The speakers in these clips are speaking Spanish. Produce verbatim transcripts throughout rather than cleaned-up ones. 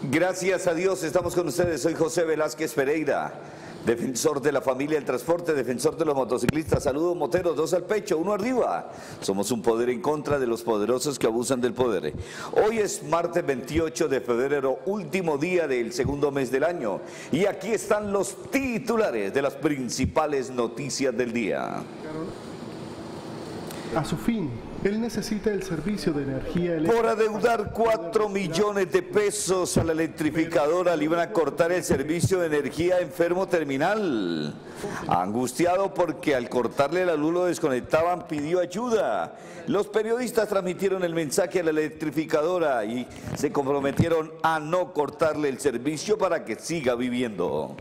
Gracias a Dios estamos con ustedes. Soy José Velázquez Pereira, defensor de la familia, el transporte, defensor de los motociclistas. Saludos moteros, dos al pecho, uno arriba. Somos un poder en contra de los poderosos que abusan del poder. Hoy es martes veintiocho de febrero, último día del segundo mes del año. Y aquí están los titulares de las principales noticias del día. A su fin, él necesita el servicio de energía eléctrica. Por adeudar cuatro millones de pesos a la electrificadora, le iban a cortar el servicio de energía a enfermo terminal. Angustiado porque al cortarle la luz lo desconectaban, pidió ayuda. Los periodistas transmitieron el mensaje a la electrificadora y se comprometieron a no cortarle el servicio para que siga viviendo.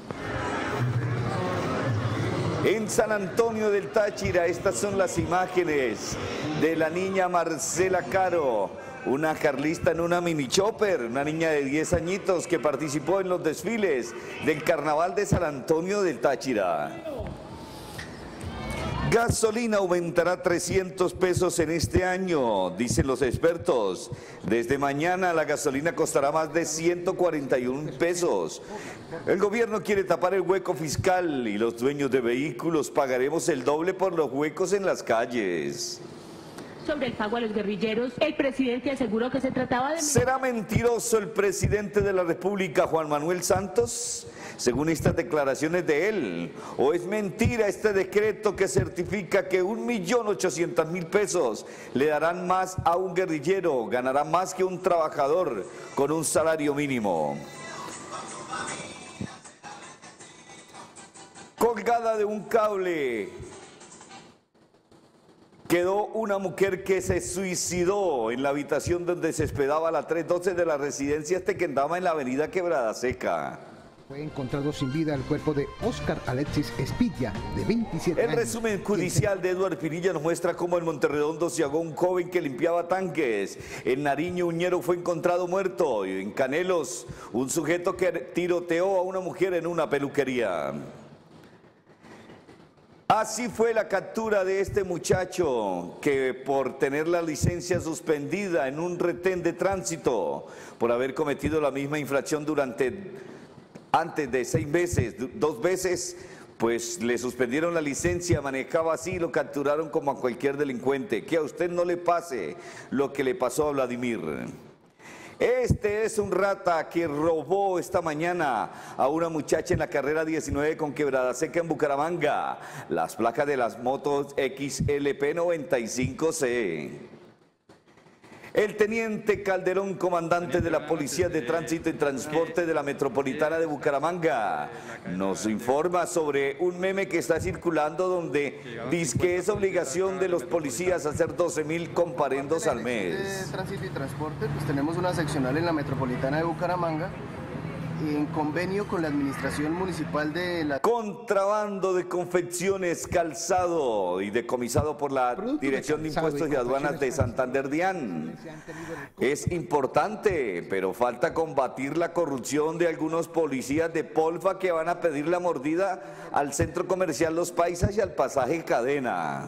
En San Antonio del Táchira, estas son las imágenes de la niña Marcela Caro, una carlista en una mini chopper, una niña de diez añitos que participó en los desfiles del Carnaval de San Antonio del Táchira. Gasolina aumentará trescientos pesos en este año, dicen los expertos. Desde mañana la gasolina costará más de ciento cuarenta y un pesos. El gobierno quiere tapar el hueco fiscal y los dueños de vehículos pagaremos el doble por los huecos en las calles. Sobre el pago a los guerrilleros, el presidente aseguró que se trataba de... ¿Será mentiroso el presidente de la República, Juan Manuel Santos, según estas declaraciones de él? ¿O es mentira este decreto que certifica que un millón ochocientos mil pesos le darán más a un guerrillero, ganará más que un trabajador con un salario mínimo? Colgada de un cable quedó una mujer que se suicidó en la habitación donde se hospedaba a la tres doce de la residencia este que andaba en la avenida Quebrada Seca. Fue encontrado sin vida el cuerpo de Óscar Alexis Espilla, de veintisiete años. El resumen judicial de Eduardo Pinilla nos muestra cómo en Monterredondo se ahogó un joven que limpiaba tanques. En Nariño, un ñero fue encontrado muerto. Y en Canelos, un sujeto que tiroteó a una mujer en una peluquería. Así fue la captura de este muchacho que por tener la licencia suspendida en un retén de tránsito, por haber cometido la misma infracción durante antes de seis meses, dos veces, pues le suspendieron la licencia, manejaba así y lo capturaron como a cualquier delincuente. Que a usted no le pase lo que le pasó a Vladimir. Este es un rata que robó esta mañana a una muchacha en la carrera diecinueve con Quebrada Seca en Bucaramanga. Las placas de las motos X L P noventa y cinco C. El teniente Calderón, comandante de la Policía de Tránsito y Transporte de la Metropolitana de Bucaramanga, nos informa sobre un meme que está circulando donde dice que es obligación de los policías hacer doce mil comparendos al mes. De Tránsito y Transporte, pues tenemos una seccional en la Metropolitana de Bucaramanga, en convenio con la Administración Municipal de la... Contrabando de confecciones, calzado y decomisado por la Dirección de Impuestos y Aduanas de Santander DIAN. Es importante, pero falta combatir la corrupción de algunos policías de Polfa que van a pedir la mordida al Centro Comercial Los Paisas y al pasaje Cadena.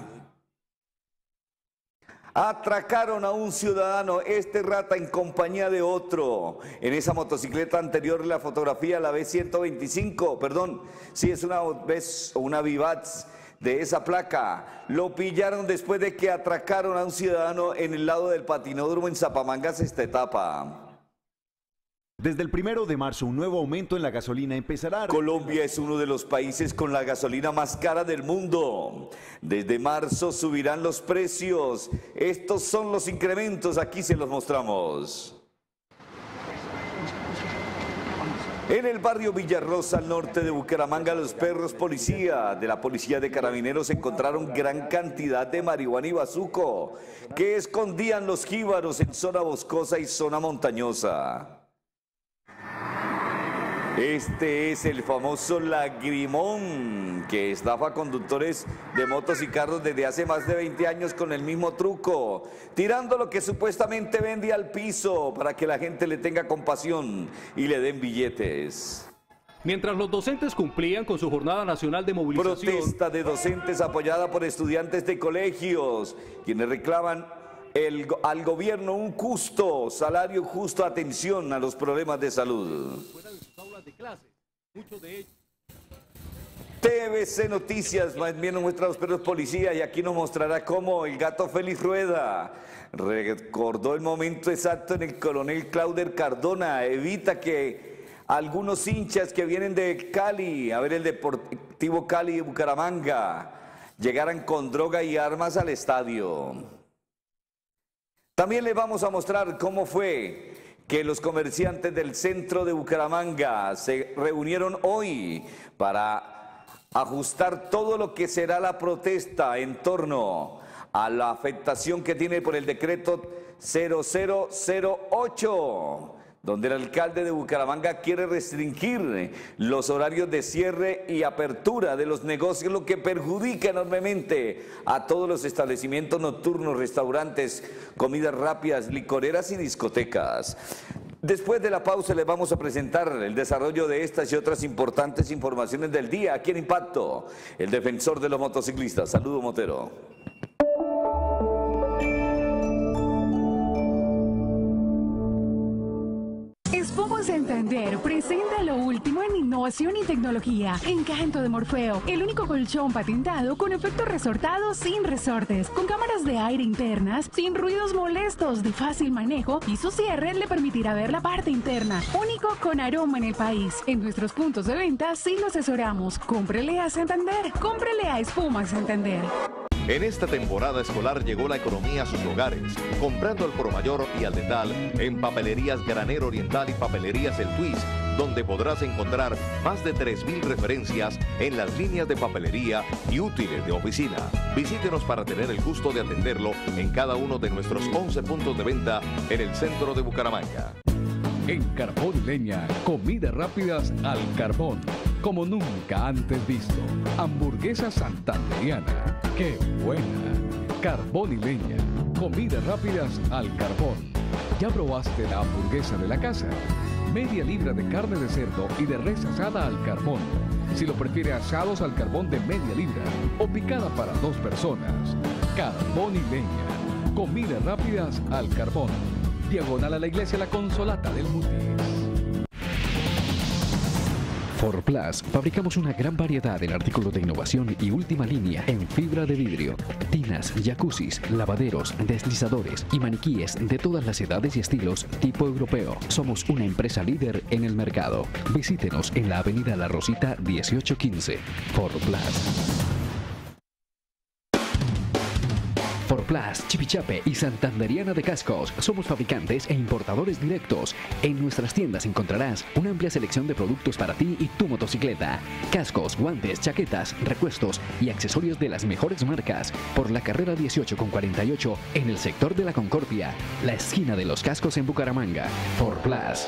Atracaron a un ciudadano, este rata en compañía de otro. En esa motocicleta anterior, la fotografía, la B ciento veinticinco, perdón, sí es una, una Vivaz de esa placa. Lo pillaron después de que atracaron a un ciudadano en el lado del patinódromo en Zapamangas, esta etapa. Desde el primero de marzo, un nuevo aumento en la gasolina empezará. Colombia es uno de los países con la gasolina más cara del mundo. Desde marzo subirán los precios. Estos son los incrementos, aquí se los mostramos. En el barrio Villarrosa, al norte de Bucaramanga, los perros policía de la Policía de Carabineros encontraron gran cantidad de marihuana y bazuco que escondían los jíbaros en zona boscosa y zona montañosa. Este es el famoso lagrimón que estafa a conductores de motos y carros desde hace más de veinte años con el mismo truco, tirando lo que supuestamente vende al piso para que la gente le tenga compasión y le den billetes. Mientras los docentes cumplían con su jornada nacional de movilización. Protesta de docentes apoyada por estudiantes de colegios, quienes reclaman el, al gobierno un justo salario, justo atención a los problemas de salud. T V C Noticias, más bien nos muestra a los perros policía y aquí nos mostrará cómo el gato Félix Rueda recordó el momento exacto en el coronel Clauder Cardona. Evita que algunos hinchas que vienen de Cali, a ver el Deportivo Cali de Bucaramanga, llegaran con droga y armas al estadio. También les vamos a mostrar cómo fue que los comerciantes del centro de Bucaramanga se reunieron hoy para ajustar todo lo que será la protesta en torno a la afectación que tiene por el decreto cero cero cero ocho, donde el alcalde de Bucaramanga quiere restringir los horarios de cierre y apertura de los negocios, lo que perjudica enormemente a todos los establecimientos nocturnos, restaurantes, comidas rápidas, licoreras y discotecas. Después de la pausa les vamos a presentar el desarrollo de estas y otras importantes informaciones del día aquí en Impacto, el defensor de los motociclistas. Saludo, Motero. Expo Santander presenta lo último en innovación y tecnología. Encanto de Morfeo, el único colchón patentado con efecto resortado sin resortes, con cámaras de aire internas, sin ruidos molestos, de fácil manejo, y su cierre le permitirá ver la parte interna. Único con aroma en el país. En nuestros puntos de venta sí lo asesoramos. Cómprele a Santander, cómprele a Espuma Santander. En esta temporada escolar llegó la economía a sus hogares, comprando al por mayor y al detal en Papelerías Granero Oriental y Papelerías El Twist, donde podrás encontrar más de tres mil referencias en las líneas de papelería y útiles de oficina. Visítenos para tener el gusto de atenderlo en cada uno de nuestros once puntos de venta en el centro de Bucaramanga. En Carbón y Leña, comidas rápidas al carbón, como nunca antes visto. Hamburguesa santanderiana, ¡qué buena! Carbón y Leña, comidas rápidas al carbón. ¿Ya probaste la hamburguesa de la casa? Media libra de carne de cerdo y de res asada al carbón. Si lo prefiere, asados al carbón de media libra o picada para dos personas. Carbón y Leña, comidas rápidas al carbón. Diagonal a la iglesia La Consolata del Mutis. Forplas, fabricamos una gran variedad en artículos de innovación y última línea en fibra de vidrio, tinas, jacuzzis, lavaderos, deslizadores y maniquíes de todas las edades y estilos tipo europeo. Somos una empresa líder en el mercado. Visítenos en la avenida La Rosita dieciocho quince. Forplas. Forplas, Chipichape y Santanderiana de Cascos. Somos fabricantes e importadores directos. En nuestras tiendas encontrarás una amplia selección de productos para ti y tu motocicleta. Cascos, guantes, chaquetas, repuestos y accesorios de las mejores marcas. Por la carrera dieciocho con cuarenta y ocho en el sector de la Concordia, la esquina de los cascos en Bucaramanga. Forplas.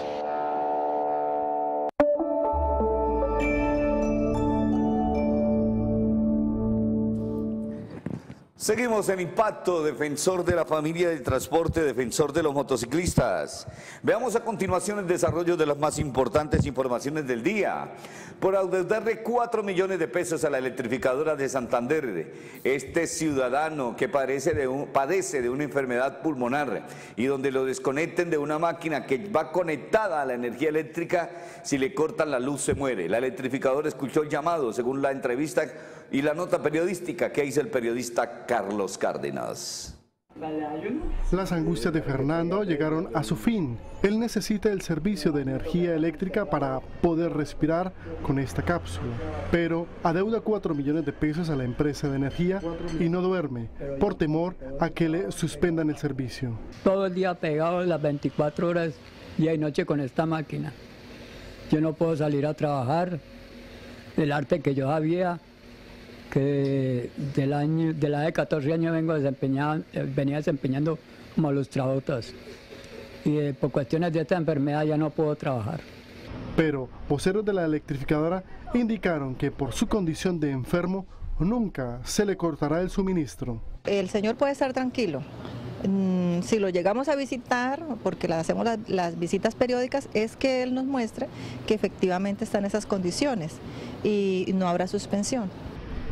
Seguimos en Impacto, defensor de la familia del transporte, defensor de los motociclistas. Veamos a continuación el desarrollo de las más importantes informaciones del día. Por adeudarle cuatro millones de pesos a la electrificadora de Santander, este ciudadano que padece de, un, padece de una enfermedad pulmonar y donde lo desconecten de una máquina que va conectada a la energía eléctrica, si le cortan la luz se muere. La electrificadora escuchó el llamado, según la entrevista y la nota periodística que hizo el periodista Carlos Cárdenas. Las angustias de Fernando llegaron a su fin. Él necesita el servicio de energía eléctrica para poder respirar con esta cápsula. Pero adeuda cuatro millones de pesos a la empresa de energía y no duerme por temor a que le suspendan el servicio. Todo el día pegado las veinticuatro horas, día y noche con esta máquina. Yo no puedo salir a trabajar. El arte que yo sabía, que del año, de la edad de catorce años vengo desempeñado, venía desempeñando como lustrabotas. Y eh, por cuestiones de esta enfermedad ya no puedo trabajar. Pero voceros de la electrificadora indicaron que por su condición de enfermo nunca se le cortará el suministro. El señor puede estar tranquilo. Si lo llegamos a visitar, porque le hacemos las, las visitas periódicas, es que él nos muestre que efectivamente está en esas condiciones y no habrá suspensión.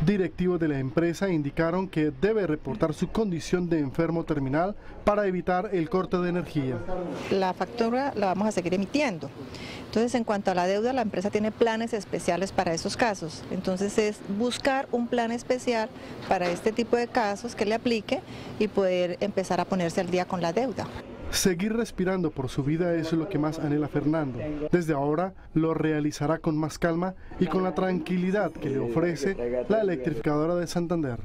Directivos de la empresa indicaron que debe reportar su condición de enfermo terminal para evitar el corte de energía. La factura la vamos a seguir emitiendo. Entonces, en cuanto a la deuda, la empresa tiene planes especiales para esos casos. Entonces, es buscar un plan especial para este tipo de casos que le aplique y poder empezar a ponerse al día con la deuda. Seguir respirando por su vida es lo que más anhela Fernando. Desde ahora lo realizará con más calma y con la tranquilidad que le ofrece la electrificadora de Santander.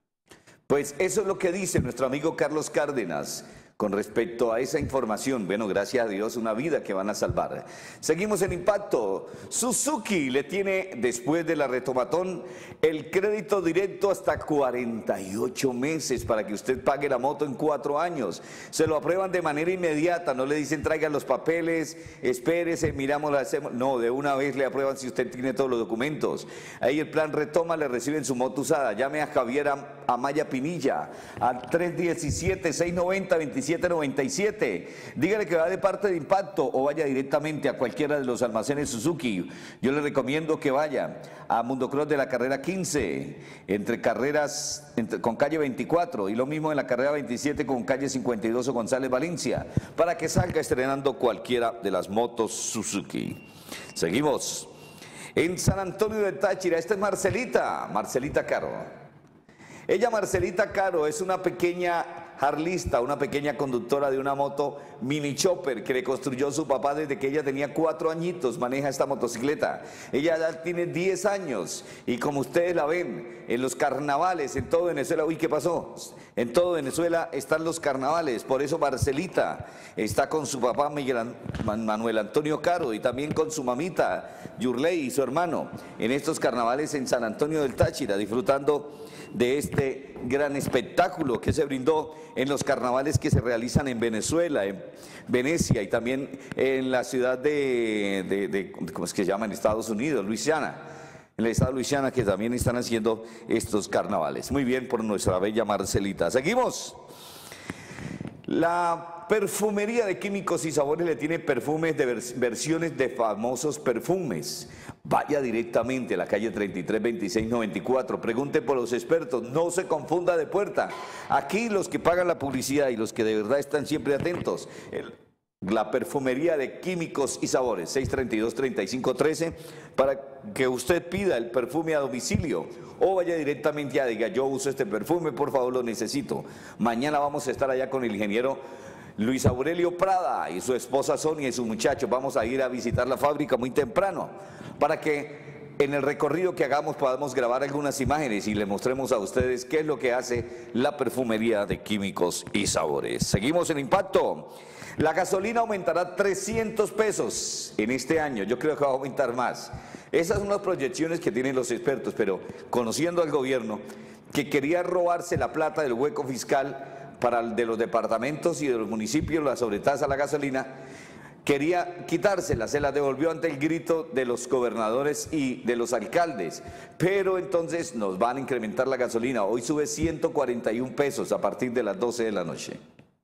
Pues eso es lo que dice nuestro amigo Carlos Cárdenas con respecto a esa información. Bueno, gracias a Dios, una vida que van a salvar. Seguimos en Impacto. Suzuki le tiene, después de la retomatón, el crédito directo hasta cuarenta y ocho meses para que usted pague la moto en cuatro años. Se lo aprueban de manera inmediata, no le dicen traigan los papeles, espérese, miramos, lo hacemos. No, de una vez le aprueban si usted tiene todos los documentos. Ahí el plan retoma, le reciben su moto usada. Llame a Javier Amaya Pinilla al tres uno siete, seis nueve cero, dos siete nueve siete. Dígale que va de parte de Impacto o vaya directamente a cualquiera de los almacenes Suzuki. Yo le recomiendo que vaya a Mundo Cross de la carrera quince, entre carreras entre, con calle veinticuatro, y lo mismo en la carrera veintisiete con calle cincuenta y dos o González Valencia, para que salga estrenando cualquiera de las motos Suzuki. Seguimos en San Antonio del Táchira. Esta es Marcelita, Marcelita Caro. Ella, Marcelita Caro, es una pequeña harlista, una pequeña conductora de una moto mini chopper que le construyó su papá desde que ella tenía cuatro añitos, maneja esta motocicleta. Ella ya tiene diez años y como ustedes la ven en los carnavales en todo Venezuela, uy, ¿qué pasó? En todo Venezuela están los carnavales, por eso Marcelita está con su papá Miguel An Manuel Antonio Caro y también con su mamita Yurley y su hermano en estos carnavales en San Antonio del Táchira, disfrutando de este gran espectáculo que se brindó en los carnavales que se realizan en Venezuela, en Venecia y también en la ciudad de, de, de ¿cómo es que se llama? En Estados Unidos, Luisiana, en el estado de Luisiana, que también están haciendo estos carnavales. Muy bien por nuestra bella Marcelita. Seguimos. La perfumería de Químicos y Sabores le tiene perfumes de vers versiones de famosos perfumes. Vaya directamente a la calle treinta y tres, veintiséis noventa y cuatro, pregunte por los expertos, no se confunda de puerta. Aquí los que pagan la publicidad y los que de verdad están siempre atentos, el, la perfumería de Químicos y Sabores, seis treinta y dos, treinta y cinco trece, para que usted pida el perfume a domicilio o vaya directamente a diga, yo uso este perfume, por favor lo necesito. Mañana vamos a estar allá con el ingeniero Luis Aurelio Prada y su esposa Sonia y sus muchachos. Vamos a ir a visitar la fábrica muy temprano para que en el recorrido que hagamos podamos grabar algunas imágenes y le mostremos a ustedes qué es lo que hace la perfumería de Químicos y Sabores. Seguimos en Impacto. La gasolina aumentará trescientos pesos en este año. Yo creo que va a aumentar más. Esas son las proyecciones que tienen los expertos, pero conociendo al gobierno que quería robarse la plata del hueco fiscal para el de los departamentos y de los municipios, la sobretasa a la gasolina, quería quitársela, se la devolvió ante el grito de los gobernadores y de los alcaldes, pero entonces nos van a incrementar la gasolina. Hoy sube ciento cuarenta y un pesos a partir de las doce de la noche.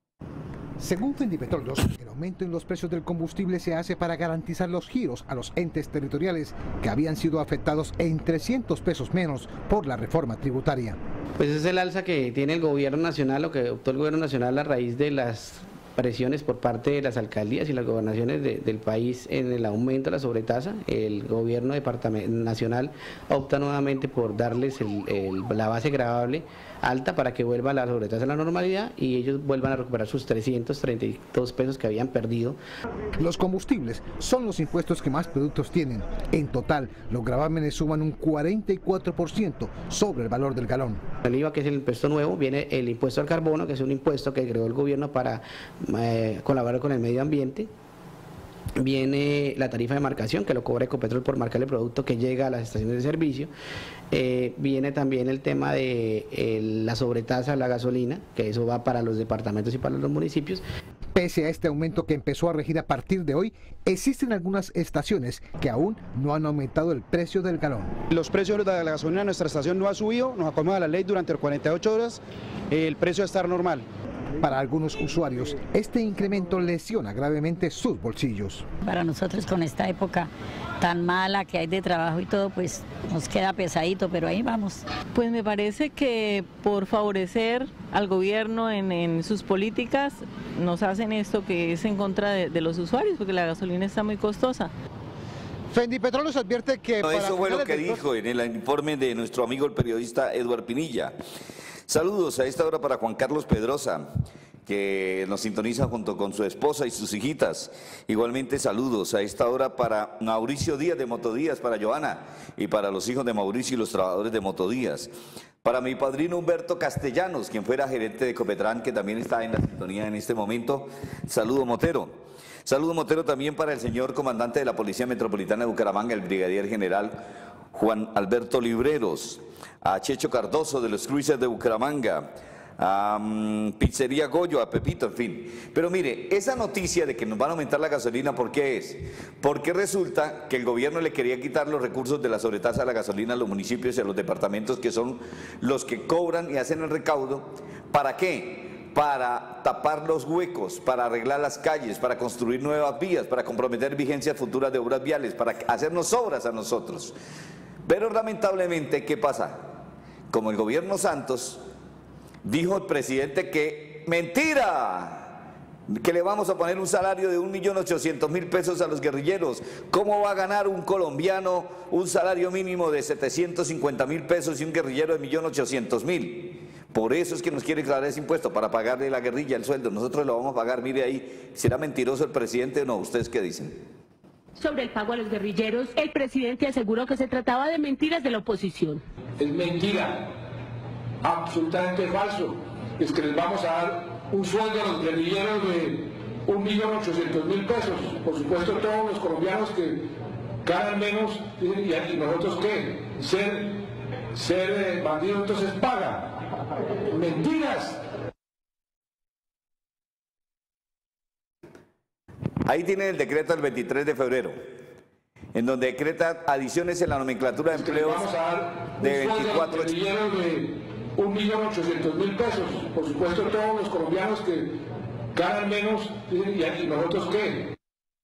Según Fendipetróleos, el aumento en los precios del combustible se hace para garantizar los giros a los entes territoriales que habían sido afectados en trescientos pesos menos por la reforma tributaria. Pues es el alza que tiene el gobierno nacional, lo que optó el gobierno nacional a raíz de las presiones por parte de las alcaldías y las gobernaciones de, del país en el aumento de la sobretasa. El gobierno nacional opta nuevamente por darles el, el, la base gravable alta para que vuelva la sobretasa a la normalidad y ellos vuelvan a recuperar sus trescientos treinta y dos pesos que habían perdido. Los combustibles son los impuestos que más productos tienen. En total, los gravámenes suman un cuarenta y cuatro por ciento sobre el valor del galón. El I V A, que es el impuesto nuevo, viene el impuesto al carbono, que es un impuesto que creó el gobierno para eh, colaborar con el medio ambiente. Viene la tarifa de marcación, que lo cobra Ecopetrol por marcar el producto que llega a las estaciones de servicio. Eh, viene también el tema de eh, la sobretasa a la gasolina, que eso va para los departamentos y para los municipios. Pese a este aumento que empezó a regir a partir de hoy, existen algunas estaciones que aún no han aumentado el precio del galón. Los precios de la gasolina en nuestra estación no ha subido, nos acomoda la ley durante cuarenta y ocho horas, el precio va a estar normal. Para algunos usuarios, este incremento lesiona gravemente sus bolsillos. Para nosotros con esta época tan mala que hay de trabajo y todo, pues nos queda pesadito, pero ahí vamos. Pues me parece que por favorecer al gobierno en, en sus políticas nos hacen esto que es en contra de, de los usuarios, porque la gasolina está muy costosa. Fendipetróleos advierte que... No, para eso fue lo que finales del dijo en el informe de nuestro amigo el periodista Eduard Pinilla. Saludos a esta hora para Juan Carlos Pedrosa, que nos sintoniza junto con su esposa y sus hijitas. Igualmente saludos a esta hora para Mauricio Díaz de Motodías, para Joana y para los hijos de Mauricio y los trabajadores de Motodías. Para mi padrino Humberto Castellanos, quien fuera gerente de Copetrán, que también está en la sintonía en este momento. Saludo Motero. Saludo Motero también para el señor comandante de la Policía Metropolitana de Bucaramanga, el brigadier general Juan Alberto Libreros, a Checho Cardoso de los Cruises de Bucaramanga, a um, Pizzería Goyo, a Pepito, en fin. Pero mire, esa noticia de que nos van a aumentar la gasolina, ¿por qué es? Porque resulta que el gobierno le quería quitar los recursos de la sobretasa de la gasolina a los municipios y a los departamentos, que son los que cobran y hacen el recaudo. ¿Para qué? Para tapar los huecos, para arreglar las calles, para construir nuevas vías, para comprometer vigencias futuras de obras viales, para hacernos obras a nosotros. Pero lamentablemente, ¿qué pasa? Como el gobierno Santos dijo el presidente que mentira, que le vamos a poner un salario de un millón ochocientos mil pesos a los guerrilleros. ¿Cómo va a ganar un colombiano un salario mínimo de setecientos cincuenta mil pesos y un guerrillero de un millón ochocientos mil? Por eso es que nos quiere declarar ese impuesto, para pagarle a la guerrilla el sueldo. Nosotros lo vamos a pagar, mire ahí. ¿Será mentiroso el presidente o no? ¿Ustedes qué dicen? Sobre el pago a los guerrilleros, el presidente aseguró que se trataba de mentiras de la oposición. Es mentira, absolutamente falso. Es que les vamos a dar un sueldo a los guerrilleros de un millón ochocientos mil pesos. Por supuesto, todos los colombianos que ganan menos, y nosotros qué, ser, ser bandido entonces paga. Mentiras. Ahí tienen el decreto del veintitrés de febrero, en donde decreta adiciones en la nomenclatura de empleos de veinticuatro... de un millón ochocientos mil pesos. Por supuesto, todos los colombianos que ganan menos, y nosotros qué.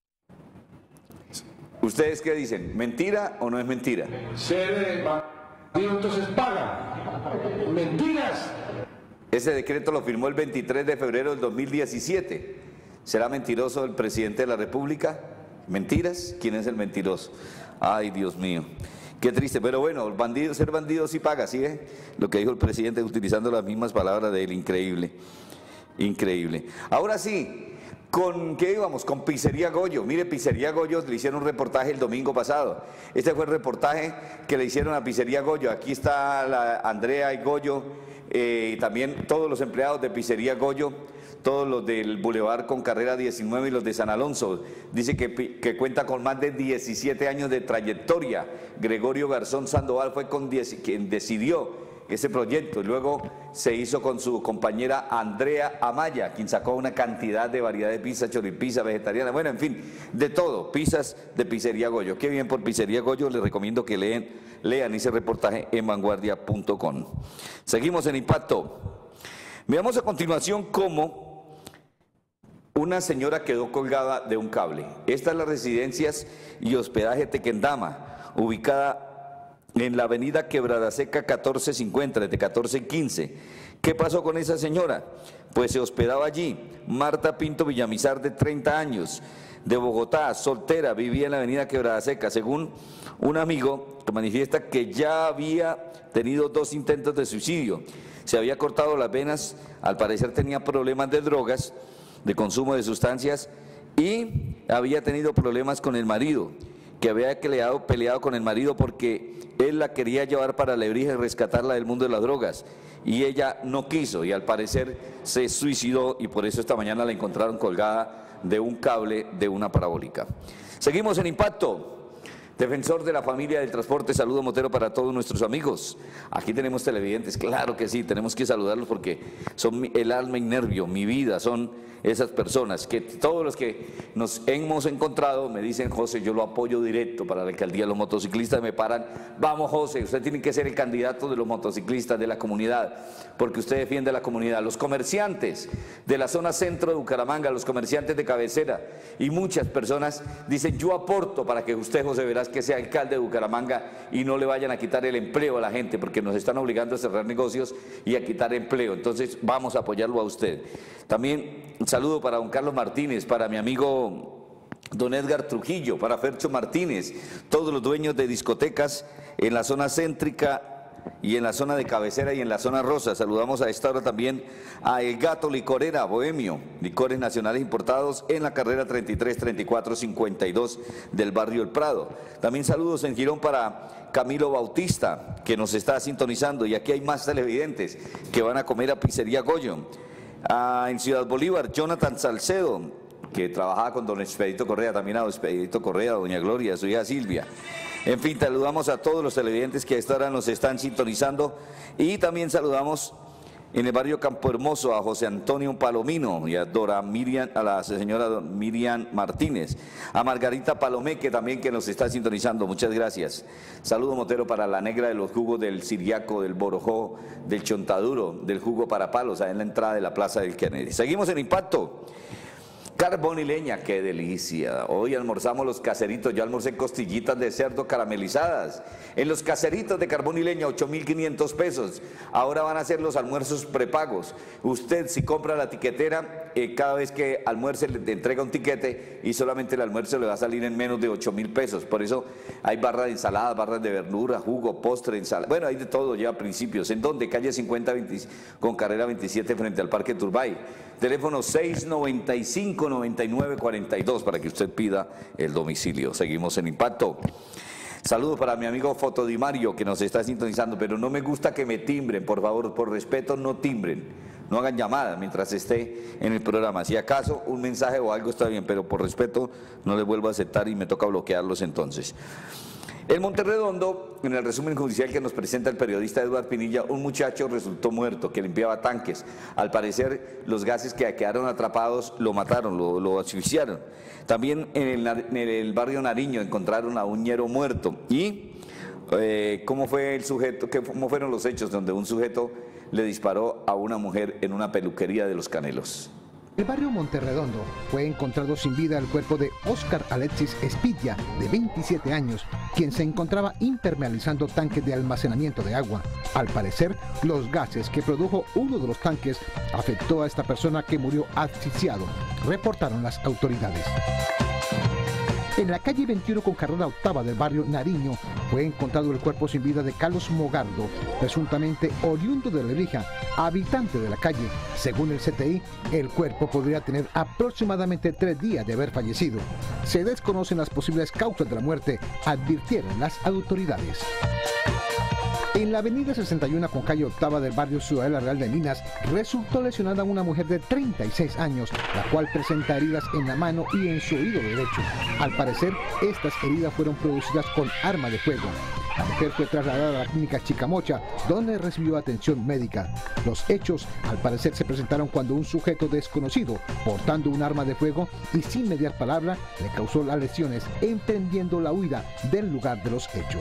¿Ustedes qué dicen? ¿Mentira o no es mentira? Ser bandido entonces paga. Mentiras. Ese decreto lo firmó el veintitrés de febrero del dos mil diecisiete. ¿Será mentiroso el presidente de la República? ¿Mentiras? ¿Quién es el mentiroso? Ay, Dios mío. Qué triste, pero bueno, el bandido, ser bandido sí paga, ¿sí ve? Lo que dijo el presidente utilizando las mismas palabras de él, increíble, increíble. Ahora sí, ¿con qué íbamos? Con Pizzería Goyo. Mire, Pizzería Goyo le hicieron un reportaje el domingo pasado. Este fue el reportaje que le hicieron a Pizzería Goyo. Aquí está la Andrea y Goyo, eh, y también todos los empleados de Pizzería Goyo, todos los del Boulevard con carrera diecinueve y los de San Alonso. Dice que, que cuenta con más de diecisiete años de trayectoria. Gregorio Garzón Sandoval fue con diez, quien decidió ese proyecto y luego se hizo con su compañera Andrea Amaya, quien sacó una cantidad de variedad de pizza, choripizza, vegetariana, bueno, en fin, de todo, pizzas de Pizzería Goyo. Qué bien por Pizzería Goyo, les recomiendo que leen, lean ese reportaje en vanguardia punto com. Seguimos en Impacto. Veamos a continuación cómo una señora quedó colgada de un cable. Esta es la Residencias y Hospedaje Tequendama, ubicada en la avenida Quebrada Seca catorce cincuenta, desde catorce quince. ¿Qué pasó con esa señora? Pues se hospedaba allí. Marta Pinto Villamizar, de treinta años, de Bogotá, soltera, vivía en la avenida Quebrada Seca. Según un amigo que manifiesta que ya había tenido dos intentos de suicidio. Se había cortado las venas, al parecer tenía problemas de drogas, de consumo de sustancias, y había tenido problemas con el marido, que había peleado, peleado con el marido porque él la quería llevar para Lebrija y rescatarla del mundo de las drogas, y ella no quiso, y al parecer se suicidó, y por eso esta mañana la encontraron colgada de un cable de una parabólica. Seguimos en Impacto. Defensor de la familia del transporte, saludo motero para todos nuestros amigos. Aquí tenemos televidentes, claro que sí, tenemos que saludarlos porque son el alma y nervio, mi vida, son esas personas que todos los que nos hemos encontrado me dicen: José, yo lo apoyo directo para la alcaldía. Los motociclistas me paran: vamos, José, usted tiene que ser el candidato de los motociclistas de la comunidad, porque usted defiende a la comunidad. Los comerciantes de la zona centro de Bucaramanga, los comerciantes de cabecera y muchas personas dicen: yo aporto para que usted, José Velázquez, que sea alcalde de Bucaramanga y no le vayan a quitar el empleo a la gente, porque nos están obligando a cerrar negocios y a quitar empleo. Entonces vamos a apoyarlo a usted. También un saludo para don Carlos Martínez, para mi amigo don Edgar Trujillo, para Fercho Martínez, todos los dueños de discotecas en la zona céntrica y en la zona de cabecera y en la zona rosa. Saludamos a esta hora también a El Gato Licorera Bohemio, licores nacionales importados en la carrera treinta y tres, treinta y cuatro, cincuenta y dos del barrio El Prado. También saludos en Girón para Camilo Bautista, que nos está sintonizando, y aquí hay más televidentes que van a comer a Pizzería Goyo. Ah, en Ciudad Bolívar, Jonathan Salcedo, que trabajaba con don Expedito Correa, también a don Expedito Correa, doña Gloria, su hija Silvia. En fin, saludamos a todos los televidentes que a esta hora nos están sintonizando, y también saludamos en el barrio Campo Hermoso a José Antonio Palomino y a Dora Miriam, a la señora Miriam Martínez, a Margarita Palomé, que también que nos está sintonizando, muchas gracias. Saludo motero para la negra de los jugos del Siriaco, del Borojó, del Chontaduro, del jugo para palos, ahí en la entrada de la Plaza del Kennedy. Seguimos en Impacto. Carbón y leña, qué delicia. Hoy almorzamos los caseritos, yo almorcé costillitas de cerdo caramelizadas. En los caseritos de Carbón y leña, ocho mil quinientos pesos. Ahora van a ser los almuerzos prepagos. Usted, si compra la tiquetera, eh, cada vez que almuerce le entrega un tiquete y solamente el almuerzo le va a salir en menos de ocho mil pesos. Por eso hay barras de ensaladas, barras de verdura, jugo, postre, ensalada. Bueno, hay de todo ya a principios. ¿En dónde? Calle cincuenta con carrera veintisiete frente al Parque Turbay. Teléfono seis noventa y cinco, noventa y nueve, cuarenta y dos para que usted pida el domicilio. Seguimos en Impacto. Saludos para mi amigo Fotodimario, que nos está sintonizando, pero no me gusta que me timbren, por favor, por respeto no timbren. No hagan llamadas mientras esté en el programa. Si acaso un mensaje o algo está bien, pero por respeto no les vuelvo a aceptar y me toca bloquearlos entonces. En Monterredondo, en el resumen judicial que nos presenta el periodista Eduardo Pinilla, un muchacho resultó muerto que limpiaba tanques. Al parecer, los gases que quedaron atrapados lo mataron, lo, lo asfixiaron. También en el, en el barrio Nariño encontraron a un ñero muerto. ¿Y eh, cómo fue el sujeto? Qué, ¿Cómo fueron los hechos donde un sujeto le disparó a una mujer en una peluquería de Los Canelos? En el barrio Monterredondo fue encontrado sin vida el cuerpo de Óscar Alexis Espitia, de veintisiete años, quien se encontraba impermeabilizando tanques de almacenamiento de agua. Al parecer, los gases que produjo uno de los tanques afectó a esta persona, que murió asfixiado, reportaron las autoridades. En la calle veintiuno con carrera octava del barrio Nariño fue encontrado el cuerpo sin vida de Carlos Mogardo, presuntamente oriundo de Lebrija, habitante de la calle. Según el C T I, el cuerpo podría tener aproximadamente tres días de haber fallecido. Se desconocen las posibles causas de la muerte, advirtieron las autoridades. En la avenida sesenta y uno con calle octava del barrio Ciudadela Real de Minas, resultó lesionada una mujer de treinta y seis años, la cual presenta heridas en la mano y en su oído derecho. Al parecer, estas heridas fueron producidas con arma de fuego. La mujer fue trasladada a la clínica Chicamocha, donde recibió atención médica. Los hechos, al parecer, se presentaron cuando un sujeto desconocido, portando un arma de fuego y sin mediar palabra, le causó las lesiones, emprendiendo la huida del lugar de los hechos.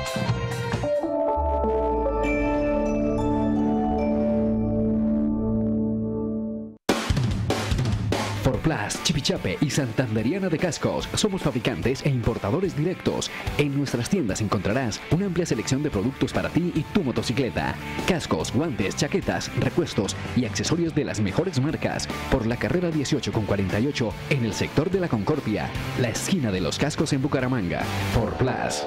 Forplas, Chipichape y Santanderiana de Cascos. Somos fabricantes e importadores directos. En nuestras tiendas encontrarás una amplia selección de productos para ti y tu motocicleta. Cascos, guantes, chaquetas, repuestos y accesorios de las mejores marcas. Por la carrera dieciocho con cuarenta y ocho en el sector de la Concordia, la esquina de los cascos en Bucaramanga. Forplas.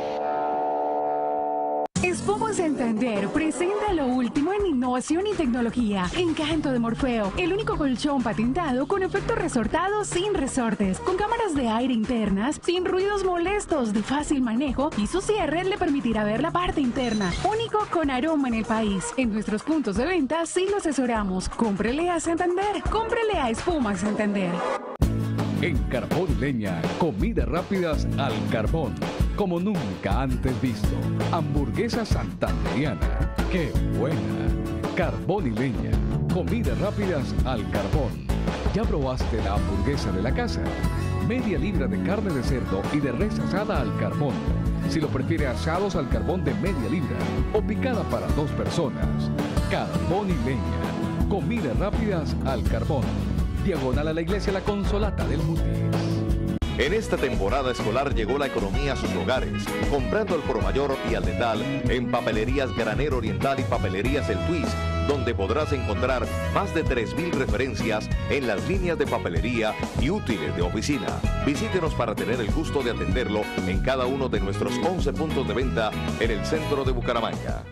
Espuma Santander presenta lo último en innovación y tecnología. Encanto de Morfeo, el único colchón patentado con efecto resortado sin resortes, con cámaras de aire internas, sin ruidos molestos, de fácil manejo, y su cierre le permitirá ver la parte interna. Único con aroma en el país. En nuestros puntos de venta sí lo asesoramos. Cómprele a Santander, cómprele a Espuma Santander. En Carbón y Leña, comidas rápidas al carbón, como nunca antes visto. Hamburguesa santandereana, ¡qué buena! Carbón y Leña, comidas rápidas al carbón. ¿Ya probaste la hamburguesa de la casa? Media libra de carne de cerdo y de res asada al carbón. Si lo prefiere, asados al carbón de media libra o picada para dos personas. Carbón y Leña, comidas rápidas al carbón. Diagonal a la iglesia La Consolata del Mutis. En esta temporada escolar llegó la economía a sus hogares, comprando al por mayor y al detal en Papelerías Granero Oriental y Papelerías El Twist, donde podrás encontrar más de tres mil referencias en las líneas de papelería y útiles de oficina. Visítenos para tener el gusto de atenderlo en cada uno de nuestros once puntos de venta en el centro de Bucaramanga.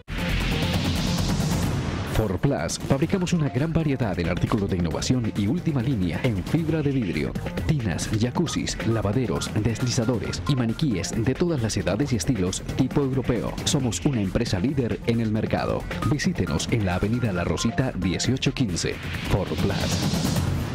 Forplas, fabricamos una gran variedad en artículos de innovación y última línea en fibra de vidrio, tinas, jacuzzis, lavaderos, deslizadores y maniquíes de todas las edades y estilos tipo europeo. Somos una empresa líder en el mercado. Visítenos en la avenida La Rosita dieciocho quince. Forplas.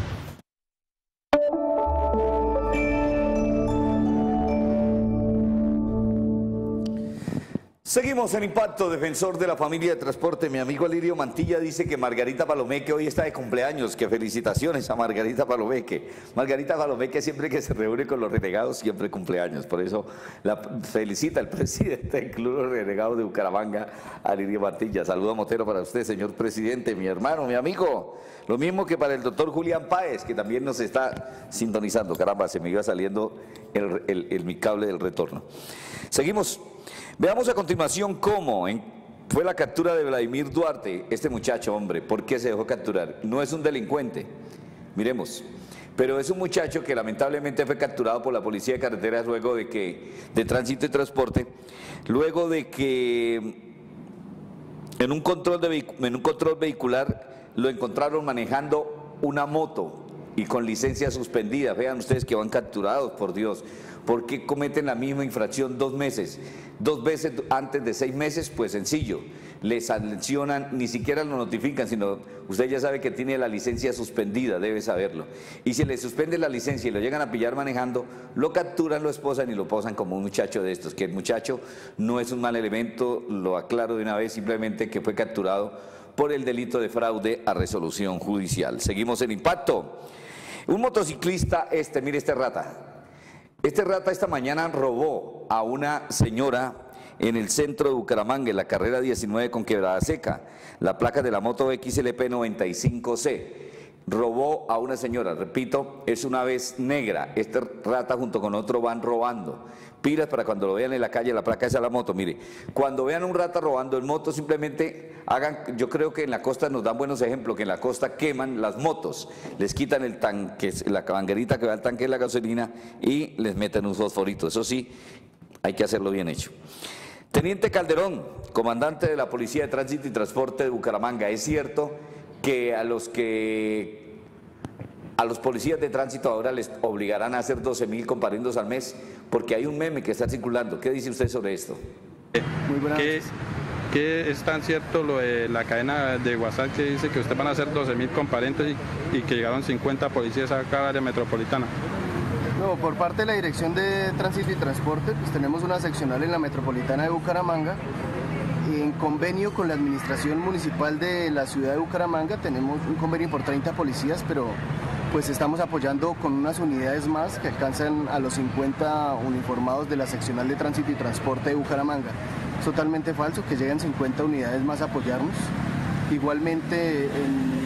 Seguimos en Impacto, defensor de la familia de transporte. Mi amigo Alirio Mantilla dice que Margarita Palomeque hoy está de cumpleaños. Que felicitaciones a Margarita Palomeque. Margarita Palomeque siempre que se reúne con los renegados siempre cumpleaños. Por eso la felicita el presidente del Club de los Renegados de Bucaramanga, Alirio Mantilla. Saludo Motero para usted, señor presidente, mi hermano, mi amigo. Lo mismo que para el doctor Julián Páez, que también nos está sintonizando. Caramba, se me iba saliendo el, el, el, mi cable del retorno. Seguimos. Veamos a continuación cómo en, fue la captura de Vladimir Duarte, este muchacho, hombre. ¿Por qué se dejó capturar? No es un delincuente, miremos, pero es un muchacho que lamentablemente fue capturado por la policía de carreteras luego de que, de tránsito y transporte, luego de que en un control, de, en un control vehicular lo encontraron manejando una moto y con licencia suspendida. Vean ustedes que van capturados, por Dios. ¿Por qué cometen la misma infracción dos meses? Dos veces antes de seis meses, pues sencillo. Les sancionan, ni siquiera lo notifican, sino usted ya sabe que tiene la licencia suspendida, debe saberlo. Y si le suspenden la licencia y lo llegan a pillar manejando, lo capturan, lo esposan y lo posan como un muchacho de estos. Que el muchacho no es un mal elemento, lo aclaro de una vez, simplemente que fue capturado por el delito de fraude a resolución judicial. Seguimos en Impacto. Un motociclista, este, mire este rata. Este rata esta mañana robó a una señora en el centro de Bucaramanga, en la carrera diecinueve con Quebrada Seca. La placa de la moto X L P noventa y cinco C. Robó a una señora, repito, es una vez negra. Este rata junto con otro van robando. Pilas para cuando lo vean en la calle, la placa esa es la moto. Mire, cuando vean un rata robando en moto, simplemente hagan, yo creo que en la costa nos dan buenos ejemplos, que en la costa queman las motos, les quitan el tanque, la manguerita que va al tanque de la gasolina y les meten un fosforito. Eso sí, hay que hacerlo bien hecho. Teniente Calderón, comandante de la Policía de Tránsito y Transporte de Bucaramanga, ¿es cierto que a los que a los policías de tránsito ahora les obligarán a hacer doce mil comparendos al mes? Porque hay un meme que está circulando. ¿Qué dice usted sobre esto? Muy buenas noches. ¿Qué es tan cierto lo de la cadena de WhatsApp que dice que ustedes van a hacer doce mil comparendos y, y que llegaron cincuenta policías a cada área metropolitana? No, por parte de la Dirección de Tránsito y Transporte, pues tenemos una seccional en la metropolitana de Bucaramanga. En convenio con la Administración Municipal de la ciudad de Bucaramanga, tenemos un convenio por treinta policías, pero pues estamos apoyando con unas unidades más que alcanzan a los cincuenta uniformados de la seccional de Tránsito y Transporte de Bucaramanga. Es totalmente falso que lleguen cincuenta unidades más a apoyarnos. Igualmente en,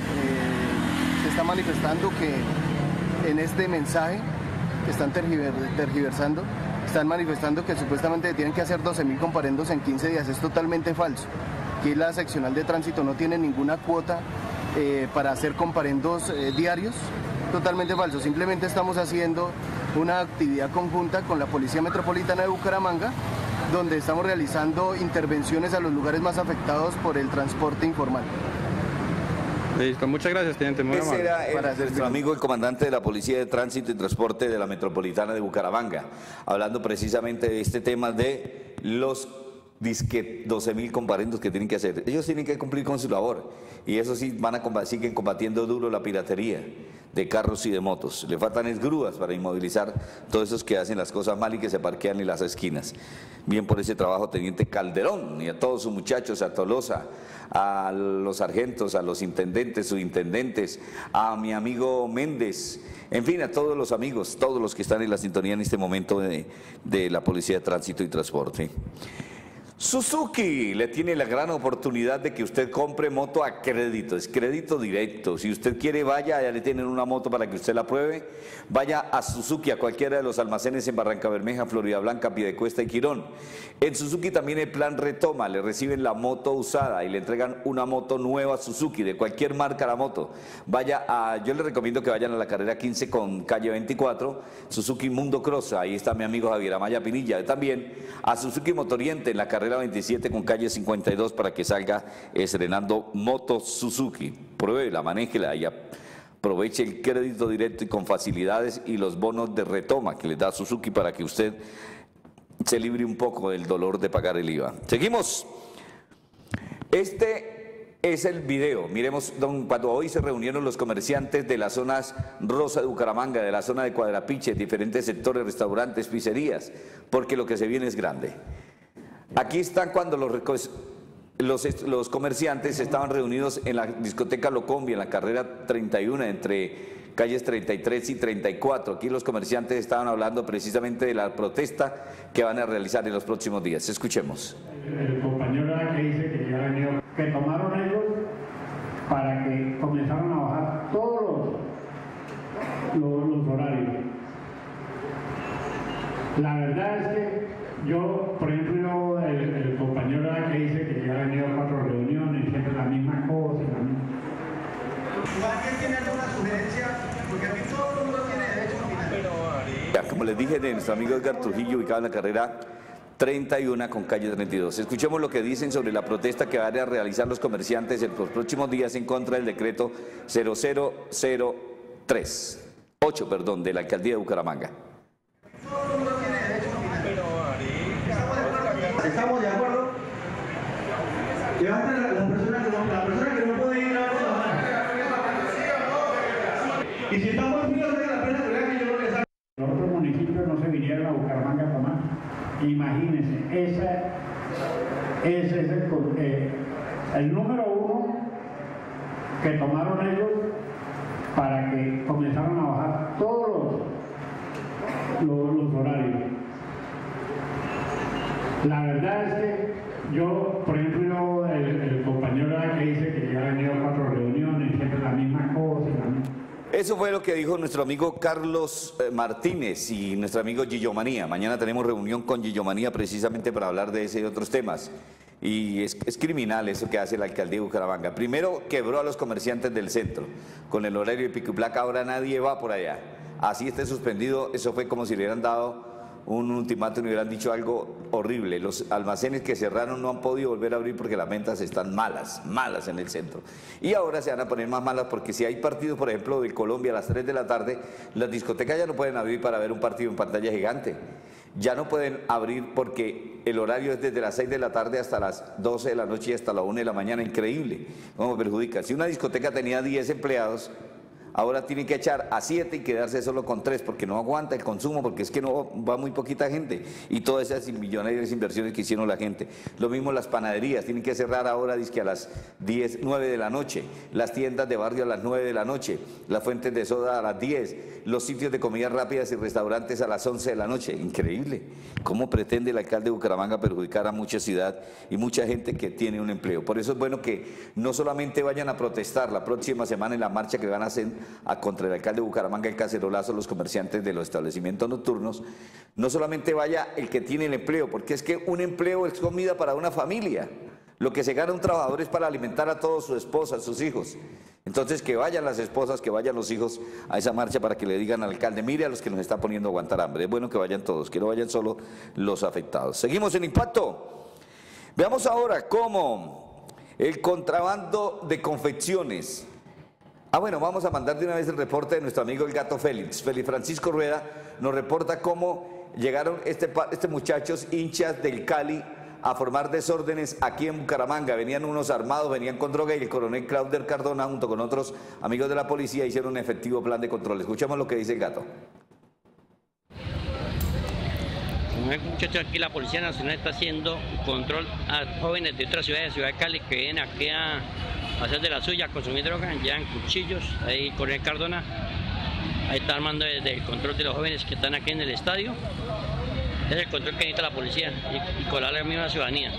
eh, se está manifestando que en este mensaje que están tergiver, tergiversando, están manifestando que supuestamente tienen que hacer doce mil comparendos en quince días. Es totalmente falso. Aquí la seccional de tránsito no tiene ninguna cuota eh, para hacer comparendos eh, diarios. Totalmente falso. Simplemente estamos haciendo una actividad conjunta con la Policía Metropolitana de Bucaramanga, donde estamos realizando intervenciones a los lugares más afectados por el transporte informal. Listo, muchas gracias, teniente. Muy Ese amable. era el, nuestro amigo, el comandante de la Policía de Tránsito y Transporte de la Metropolitana de Bucaramanga, hablando precisamente de este tema de los Dizque doce mil comparendos que tienen que hacer. Ellos tienen que cumplir con su labor. Y eso sí, van a combat siguen combatiendo duro la piratería de carros y de motos. Le faltan es grúas para inmovilizar todos esos que hacen las cosas mal y que se parquean en las esquinas. Bien por ese trabajo, Teniente Calderón, y a todos sus muchachos, a Tolosa, a los sargentos, a los intendentes, subintendentes, a mi amigo Méndez, en fin, a todos los amigos, todos los que están en la sintonía en este momento de, de la Policía de Tránsito y Transporte. Suzuki le tiene la gran oportunidad de que usted compre moto a crédito, es crédito directo. Si usted quiere, vaya, ya le tienen una moto para que usted la pruebe. Vaya a Suzuki, a cualquiera de los almacenes en Barranca Bermeja, Florida Blanca, Piedecuesta y Quirón. En Suzuki también el plan Retoma, le reciben la moto usada y le entregan una moto nueva Suzuki, de cualquier marca la moto. Vaya a, yo le recomiendo que vayan a la carrera quince con calle veinticuatro, Suzuki Mundo Cross, ahí está mi amigo Javier Amaya Pinilla. También a Suzuki Motoriente en la carrera veintisiete con calle cincuenta y dos para que salga estrenando moto Suzuki. Pruébela, manéjela y aproveche el crédito directo y con facilidades y los bonos de retoma que le da Suzuki para que usted se libre un poco del dolor de pagar el I V A. Seguimos. Este es el video. Miremos, don, cuando hoy se reunieron los comerciantes de las zonas rosa de Bucaramanga, de la zona de Cuadrapiche, diferentes sectores, restaurantes, pizzerías, porque lo que se viene es grande. Aquí están cuando los, los, los comerciantes estaban reunidos en la discoteca Locombi, en la carrera treinta y uno, entre calles treinta y tres y treinta y cuatro. Aquí los comerciantes estaban hablando precisamente de la protesta que van a realizar en los próximos días. Escuchemos. El compañero que dice que ya ha venido, que tomaron ellos para que comenzaron a bajar todos los, los, los horarios. La verdad es que yo, por ejemplo, el, el compañero que dice que ya ha venido a cuatro reuniones, siempre la misma cosa, la misma. ¿Alguien tiene alguna sugerencia? Porque aquí todo el mundo tiene derecho a opinar. Como les dije, de nuestro amigo Edgar Trujillo, ubicado en la carrera treinta y uno con calle treinta y dos. Escuchemos lo que dicen sobre la protesta que van a realizar los comerciantes en los próximos días en contra del decreto cero cero cero tres, ocho, perdón, de la alcaldía de Bucaramanga. ¿Estamos de acuerdo? Levanten la, la, persona que no, la persona que no puede ir a trabajar. Y si estamos unidos de la prensa, que yo no les hago. Los otros municipios no se vinieron a Bucaramanga a tomar. Imagínense, ese, ese es el, eh, el número uno que tomaron ellos para que comenzaran a bajar todos los, los, los horarios. La verdad es que yo, por ejemplo, el, el compañero que dice que ya ha venido a cuatro reuniones, siempre la misma cosa, la misma. Eso fue lo que dijo nuestro amigo Carlos Martínez y nuestro amigo Gillo Manía. Mañana tenemos reunión con Gillo Manía precisamente para hablar de ese y otros temas. Y es, es criminal eso que hace la alcaldía de Bucaramanga. Primero quebró a los comerciantes del centro con el horario de pico y placa, ahora nadie va por allá. Así esté suspendido, eso fue como si le hubieran dado un ultimátum y hubieran dicho algo horrible. Los almacenes que cerraron no han podido volver a abrir porque las ventas están malas, malas en el centro. Y ahora se van a poner más malas porque si hay partidos, por ejemplo, de Colombia a las tres de la tarde, las discotecas ya no pueden abrir para ver un partido en pantalla gigante. Ya no pueden abrir porque el horario es desde las seis de la tarde hasta las doce de la noche y hasta la una de la mañana. Increíble cómo perjudica. Si una discoteca tenía diez empleados, ahora tienen que echar a siete y quedarse solo con tres porque no aguanta el consumo, porque es que no va muy poquita gente y todas esas millonarias inversiones que hicieron la gente. Lo mismo las panaderías, tienen que cerrar ahora dizque a las diez, nueve de la noche, las tiendas de barrio a las nueve de la noche, las fuentes de soda a las diez, los sitios de comidas rápidas y restaurantes a las once de la noche. Increíble cómo pretende el alcalde de Bucaramanga perjudicar a mucha ciudad y mucha gente que tiene un empleo. Por eso es bueno que no solamente vayan a protestar la próxima semana en la marcha que van a hacer a contra el alcalde de Bucaramanga, el cacerolazo, los comerciantes de los establecimientos nocturnos, no solamente vaya el que tiene el empleo, porque es que un empleo es comida para una familia. Lo que se gana un trabajador es para alimentar a todos, su esposa, a sus hijos. Entonces que vayan las esposas, que vayan los hijos a esa marcha para que le digan al alcalde, mire a los que nos está poniendo a aguantar hambre. Es bueno que vayan todos, que no vayan solo los afectados. Seguimos en Impacto. Veamos ahora cómo el contrabando de confecciones. Ah, bueno, vamos a mandar de una vez el reporte de nuestro amigo el Gato Félix. Félix Francisco Rueda nos reporta cómo llegaron este, este muchachos hinchas del Cali a formar desórdenes aquí en Bucaramanga. Venían unos armados, venían con droga y el coronel Clauder Cardona junto con otros amigos de la policía hicieron un efectivo plan de control. Escuchemos lo que dice el gato. Muchachos, aquí la Policía Nacional está haciendo control a jóvenes de otras ciudades, de Ciudad de Cali, que vienen aquí a hacer de la suya, a consumir droga, llevan cuchillos, ahí Coronel Cardona, ahí está armando desde el control de los jóvenes que están aquí en el estadio. Es el control que necesita la policía y, y colar a la misma ciudadanía.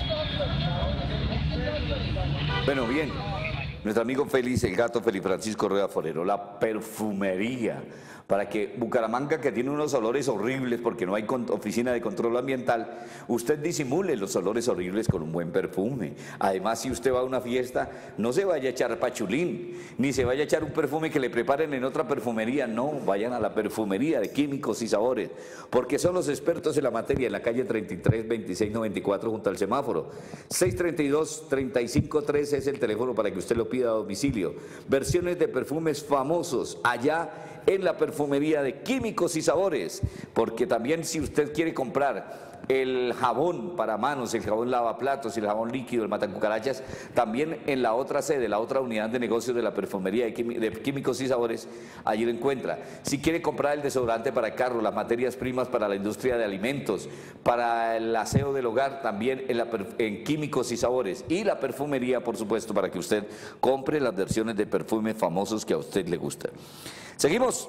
Bueno, bien. Nuestro amigo Félix, el gato Félix Francisco Rueda Forero, la perfumería, para que Bucaramanga, que tiene unos olores horribles porque no hay oficina de control ambiental, usted disimule los olores horribles con un buen perfume. Además, si usted va a una fiesta, no se vaya a echar pachulín, ni se vaya a echar un perfume que le preparen en otra perfumería, no, vayan a la perfumería de Químicos y Sabores, porque son los expertos en la materia, en la calle treinta y tres, veintiséis, noventa y cuatro, junto al semáforo. seis treinta y dos, treinta y cinco trece es el teléfono para que usted lo pida a domicilio. Versiones de perfumes famosos allá en la perfumería de Químicos y Sabores, porque también si usted quiere comprar el jabón para manos, el jabón lavaplatos, el jabón líquido, el matacucarachas, también en la otra sede, la otra unidad de negocios de la perfumería de, Quimi, de Químicos y Sabores, allí lo encuentra. Si quiere comprar el desodorante para carro, las materias primas para la industria de alimentos, para el aseo del hogar, también en, la, en Químicos y Sabores, y la perfumería, por supuesto, para que usted compre las versiones de perfumes famosos que a usted le gustan. Seguimos.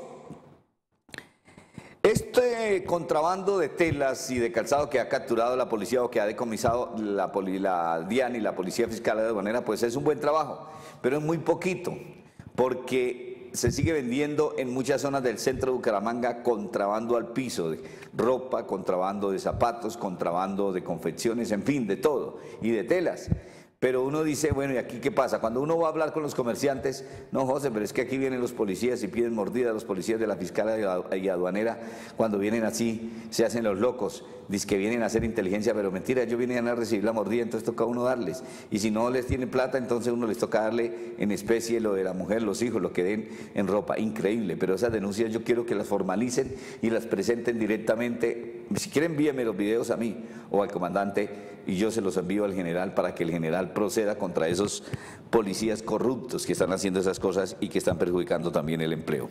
Este contrabando de telas y de calzado que ha capturado la policía o que ha decomisado la, la DIAN y la Policía Fiscal de Aduanera, pues es un buen trabajo, pero es muy poquito, porque se sigue vendiendo en muchas zonas del centro de Bucaramanga contrabando al piso, de ropa, contrabando de zapatos, contrabando de confecciones, en fin, de todo, y de telas. Pero uno dice, bueno, ¿y aquí qué pasa? Cuando uno va a hablar con los comerciantes, no, José, pero es que aquí vienen los policías y piden mordida a los policías de la Fiscal y Aduanera. Cuando vienen así, se hacen los locos, dicen que vienen a hacer inteligencia, pero mentira, ellos vienen a recibir la mordida, entonces toca a uno darles. Y si no les tienen plata, entonces uno les toca darle en especie lo de la mujer, los hijos, lo que den en ropa. Increíble, pero esas denuncias yo quiero que las formalicen y las presenten directamente. Si quieren, envíenme los videos a mí o al comandante y yo se los envío al general para que el general proceda contra esos policías corruptos que están haciendo esas cosas y que están perjudicando también el empleo.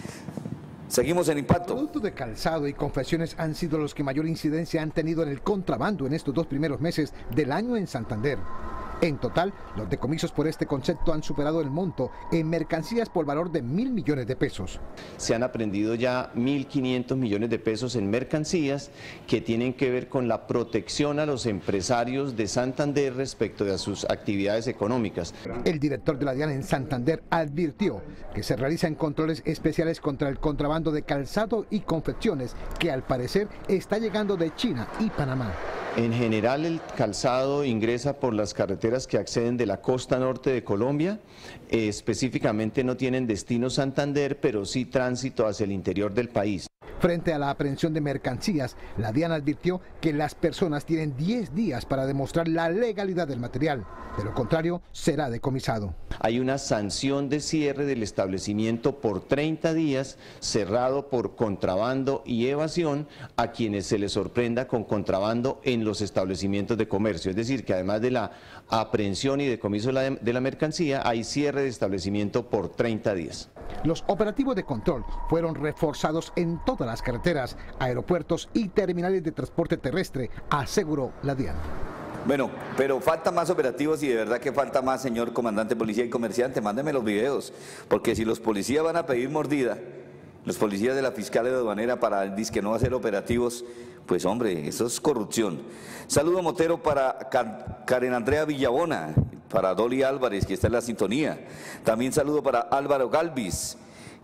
Seguimos en impacto. Productos de calzado y confecciones han sido los que mayor incidencia han tenido en el contrabando en estos dos primeros meses del año en Santander. En total, los decomisos por este concepto han superado el monto en mercancías por valor de mil millones de pesos. Se han aprehendido ya mil quinientos millones de pesos en mercancías que tienen que ver con la protección a los empresarios de Santander respecto de sus actividades económicas. El director de la DIAN en Santander advirtió que se realizan controles especiales contra el contrabando de calzado y confecciones que al parecer está llegando de China y Panamá. En general, el calzado ingresa por las carreteras que acceden de la costa norte de Colombia, eh, específicamente no tienen destino Santander, pero sí tránsito hacia el interior del país. Frente a la aprehensión de mercancías, la DIAN advirtió que las personas tienen diez días para demostrar la legalidad del material. De lo contrario, será decomisado. Hay una sanción de cierre del establecimiento por treinta días, cerrado por contrabando y evasión a quienes se les sorprenda con contrabando en los establecimientos de comercio. Es decir, que además de la aprehensión y decomiso de la, de la mercancía, hay cierre de establecimiento por treinta días. Los operativos de control fueron reforzados en todas las carreteras, aeropuertos y terminales de transporte terrestre, aseguró la DIAN. Bueno, pero falta más operativos y de verdad que falta más, señor comandante policía y comerciante, mándeme los videos, porque si los policías van a pedir mordida, los policías de la Fiscal de Aduanera para disque no hacer operativos, pues hombre, eso es corrupción. Saludo motero para Karen Andrea Villabona, para Dolly Álvarez, que está en la sintonía. También saludo para Álvaro Galvis,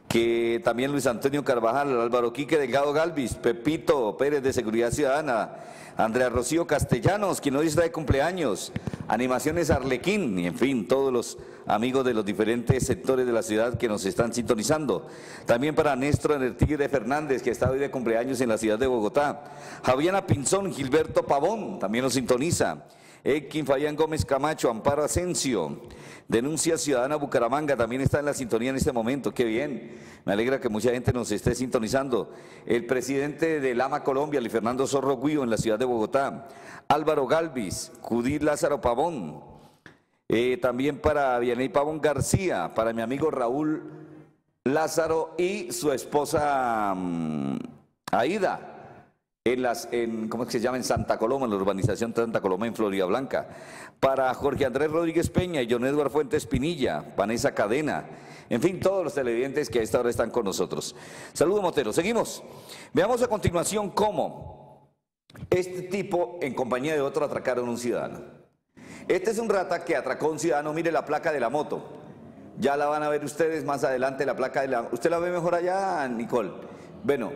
que también Luis Antonio Carvajal, Álvaro Quique Delgado Galvis, Pepito Pérez de Seguridad Ciudadana, Andrea Rocío Castellanos, quien hoy está de cumpleaños, Animaciones Arlequín, y en fin, todos los amigos de los diferentes sectores de la ciudad que nos están sintonizando. También para Néstor Tigre Fernández, que está hoy de cumpleaños en la ciudad de Bogotá. Javiana Pinzón, Gilberto Pavón, también nos sintoniza. Ekin Fabián Gómez Camacho, Amparo Asensio, Denuncia Ciudadana Bucaramanga, también está en la sintonía en este momento, qué bien, me alegra que mucha gente nos esté sintonizando. El presidente de Lama Colombia, Luis Fernando Zorro Guío, en la ciudad de Bogotá, Álvaro Galvis, Judith Lázaro Pavón, eh, también para Vianey Pavón García, para mi amigo Raúl Lázaro y su esposa um, Aida, en las, en, ¿cómo es que se llama? En Santa Coloma, en la urbanización Santa Coloma, en Florida Blanca. Para Jorge Andrés Rodríguez Peña y John Edward Fuentes Pinilla, Vanessa Cadena, en fin, todos los televidentes que a esta hora están con nosotros. Saludos, Motero. Seguimos. Veamos a continuación cómo este tipo, en compañía de otro, atracaron a un ciudadano. Este es un rata que atracó a un ciudadano. Mire la placa de la moto. Ya la van a ver ustedes más adelante, la placa de la... ¿Usted la ve mejor allá, Nicole? Bueno,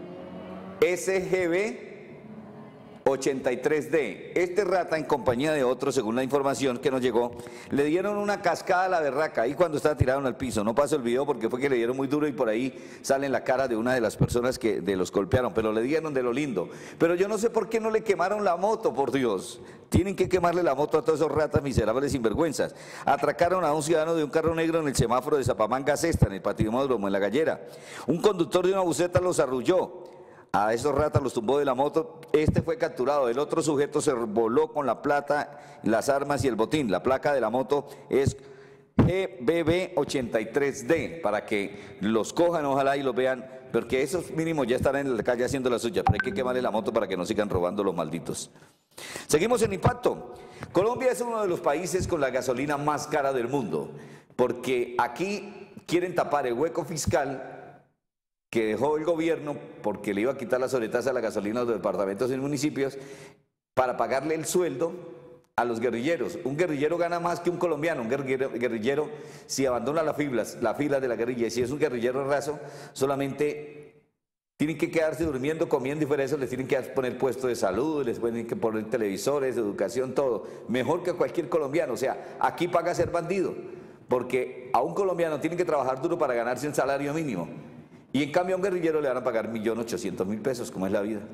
S G B ochenta y tres D. Este rata, en compañía de otro, según la información que nos llegó, le dieron una cascada a la berraca ahí cuando estaba tirado al piso. No pasó el video porque fue que le dieron muy duro y por ahí sale en la cara de una de las personas que de los golpearon, pero le dieron de lo lindo. Pero yo no sé por qué no le quemaron la moto, por Dios. Tienen que quemarle la moto a todos esos ratas miserables sinvergüenzas. Atracaron a un ciudadano de un carro negro en el semáforo de Zapamanga Cesta, en el patimódromo, en La Gallera. Un conductor de una buseta los arrulló. A esos ratas los tumbó de la moto. Este fue capturado. El otro sujeto se voló con la plata, las armas y el botín. La placa de la moto es G B B ochenta y tres D, para que los cojan, ojalá y los vean, porque esos mínimos ya estarán en la calle haciendo la suya, pero hay que quemarle la moto para que no sigan robando los malditos. Seguimos en impacto. Colombia es uno de los países con la gasolina más cara del mundo, porque aquí quieren tapar el hueco fiscal que dejó el gobierno porque le iba a quitar la sobretasa a la gasolina de los departamentos y municipios para pagarle el sueldo a los guerrilleros. Un guerrillero gana más que un colombiano. Un guerrillero, guerrillero si abandona las filas, las filas de la guerrilla, y si es un guerrillero raso, solamente tienen que quedarse durmiendo, comiendo, y fuera de eso les tienen que poner puestos de salud, les tienen que poner televisores, educación, todo. Mejor que cualquier colombiano. O sea, aquí paga ser bandido, porque a un colombiano tiene que trabajar duro para ganarse un salario mínimo. Y en cambio a un guerrillero le van a pagar un millón ochocientos mil pesos, como es la vida.